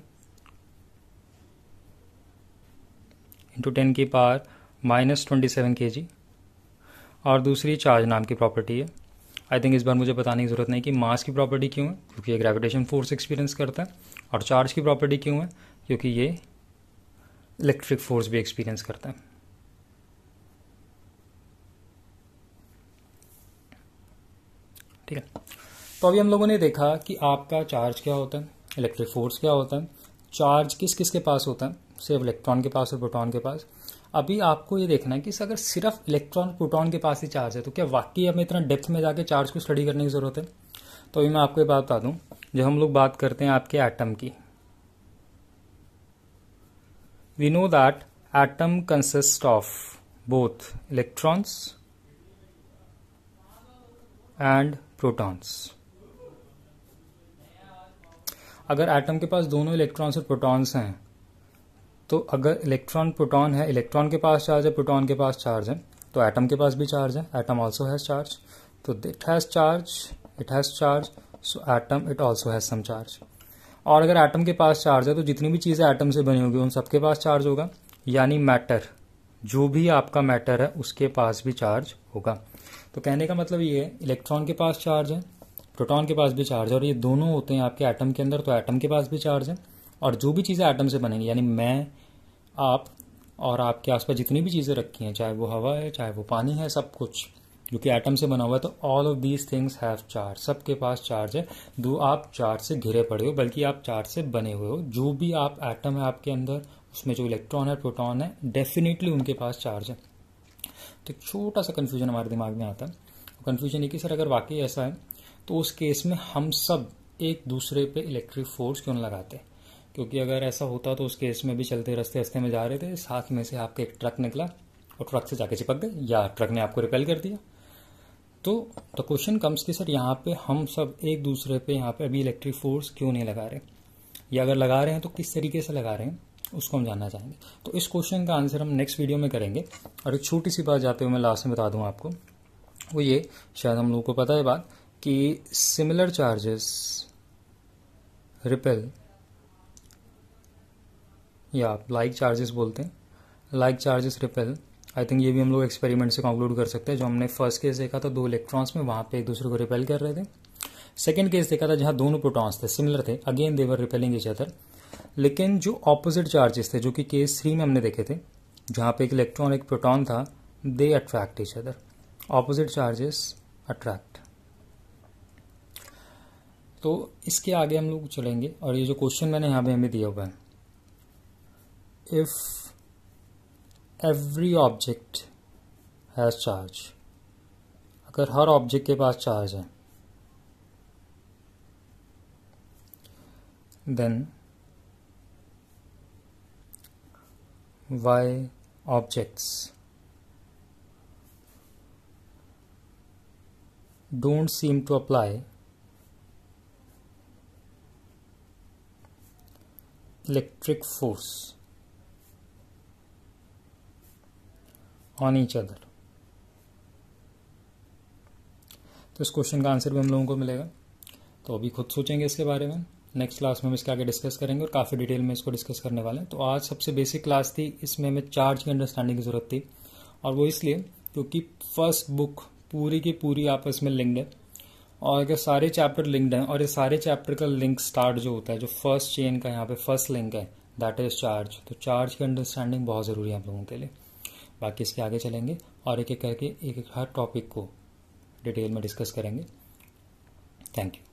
into ten की power minus twenty seven K G, और दूसरी चार्ज नाम की प्रॉपर्टी है। आई थिंक इस बार मुझे बताने की ज़रूरत नहीं कि मास की प्रॉपर्टी क्यों है, क्योंकि ये ग्रेविटेशन फोर्स एक्सपीरियंस करता है, और चार्ज की प्रॉपर्टी क्यों है, क्योंकि ये इलेक्ट्रिक फोर्स भी एक्सपीरियंस करता है। ठीक है, तो अभी हम लोगों ने देखा कि आपका चार्ज क्या होता है, इलेक्ट्रिक फोर्स क्या होता है, चार्ज किस किस के पास होता है, सिर्फ इलेक्ट्रॉन के पास और प्रोटॉन के पास। अभी आपको ये देखना है कि अगर सिर्फ इलेक्ट्रॉन प्रोटॉन के पास ही चार्ज है तो क्या वाकई हमें इतना डेप्थ में जाके चार्ज को स्टडी करने की जरूरत है। तो अभी मैं आपको ये बात बता दूं, जब हम लोग बात करते हैं आपके एटम की, we know that atom consist of both electrons and protons. अगर एटम के पास दोनों इलेक्ट्रॉन्स और प्रोटॉन्स हैं, तो अगर इलेक्ट्रॉन प्रोटॉन है, इलेक्ट्रॉन के पास चार्ज है, प्रोटॉन के पास चार्ज है, तो एटम के पास भी चार्ज है, एटम आल्सो हैज चार्ज। तो it has charge, it has charge, so atom it also has some charge. और अगर एटम के पास चार्ज है तो जितनी भी चीजें एटम से बनी होगी उन सबके पास चार्ज होगा, यानी मैटर, जो भी आपका मैटर है उसके पास भी चार्ज होगा। तो कहने का मतलब ये है, इलेक्ट्रॉन के पास चार्ज है, प्रोटॉन के पास भी चार्ज है, और ये दोनों होते हैं आपके एटम के अंदर, तो एटम के पास भी चार्ज है। और जो भी चीज़ें एटम से बनेंगी, यानी मैं, आप और आपके आसपास जितनी भी चीज़ें रखी हैं, चाहे वो हवा है, चाहे वो पानी है, सब कुछ जो कि एटम से बना हुआ है, तो all of these things have charge, सबके पास चार्ज है। दो आप चार्ज से घिरे पड़े हो, बल्कि आप चार्ज से बने हुए हो। जो भी आप एटम है आपके अंदर, उसमें जो इलेक्ट्रॉन है, प्रोटॉन है, डेफिनेटली उनके पास चार्ज है। तो एक छोटा सा कन्फ्यूजन हमारे दिमाग में आता है, कन्फ्यूजन ये कि सर अगर वाकई ऐसा है तो उस केस में हम सब एक दूसरे पे इलेक्ट्रिक फोर्स क्यों लगाते, क्योंकि अगर ऐसा होता तो उस केस में भी चलते रास्ते रास्ते में जा रहे थे, साथ में से आपका एक ट्रक निकला और ट्रक से जाके चिपक गए, या ट्रक ने आपको रिपेल कर दिया। तो द क्वेश्चन कम्स कि सर यहाँ पे हम सब एक दूसरे पे यहाँ पे अभी इलेक्ट्रिक फोर्स क्यों नहीं लगा रहे, या अगर लगा रहे हैं तो किस तरीके से लगा रहे हैं, उसको हम जानना चाहेंगे। तो इस क्वेश्चन का आंसर हम नेक्स्ट वीडियो में करेंगे। और एक छोटी सी बात जाते हुए मैं लास्ट में बता दूं आपको, वो ये, शायद हम लोगों को पता है बात, कि सिमिलर चार्जेस रिपेल, या आप लाइक चार्जेस बोलते हैं, like charges repel. I think ये भी हम लोग एक्सपेरिमेंट से कंक्लूड कर सकते हैं। जो हमने फर्स्ट केस देखा था दो इलेक्ट्रॉन्स में, वहां पे एक दूसरे को रिपेल कर रहे थे। सेकेंड केस देखा था जहां दोनों प्रोटॉन्स थे, सिमिलर थे, again they were repelling each other, लेकिन जो ऑपोजिट चार्जेस थे, जो कि केस थ्री में हमने देखे थे, जहां पे एक इलेक्ट्रॉन एक प्रोटॉन था, they attract each other, opposite charges attract. तो इसके आगे हम लोग चलेंगे, और ये जो क्वेश्चन मैंने यहाँ पे हमें दिया हुआ है, if every object has charge, अगर हर ऑब्जेक्ट के पास चार्ज है, then why objects don't seem to apply electric force on each other. तो इस क्वेश्चन का आंसर भी हम लोगों को मिलेगा, तो अभी खुद सोचेंगे इसके बारे में। नेक्स्ट क्लास में हम इसके आगे डिस्कस करेंगे और काफ़ी डिटेल में इसको डिस्कस करने वाले हैं। तो आज सबसे बेसिक क्लास थी, इसमें हमें चार्ज की अंडरस्टैंडिंग की ज़रूरत थी, और वो इसलिए क्योंकि फर्स्ट बुक पूरी की पूरी आपस में लिंक्ड है, और अगर सारे चैप्टर लिंक्ड हैं, और ये सारे चैप्टर का लिंक स्टार्ट जो होता है, जो फर्स्ट चेन का यहाँ पे फर्स्ट लिंक है, दैट इज चार्ज। तो चार्ज की अंडरस्टैंडिंग बहुत ज़रूरी है आप लोगों के लिए। बाकी इसके आगे चलेंगे और एक एक करके एक एक हर टॉपिक को डिटेल में डिस्कस करेंगे। Thank you.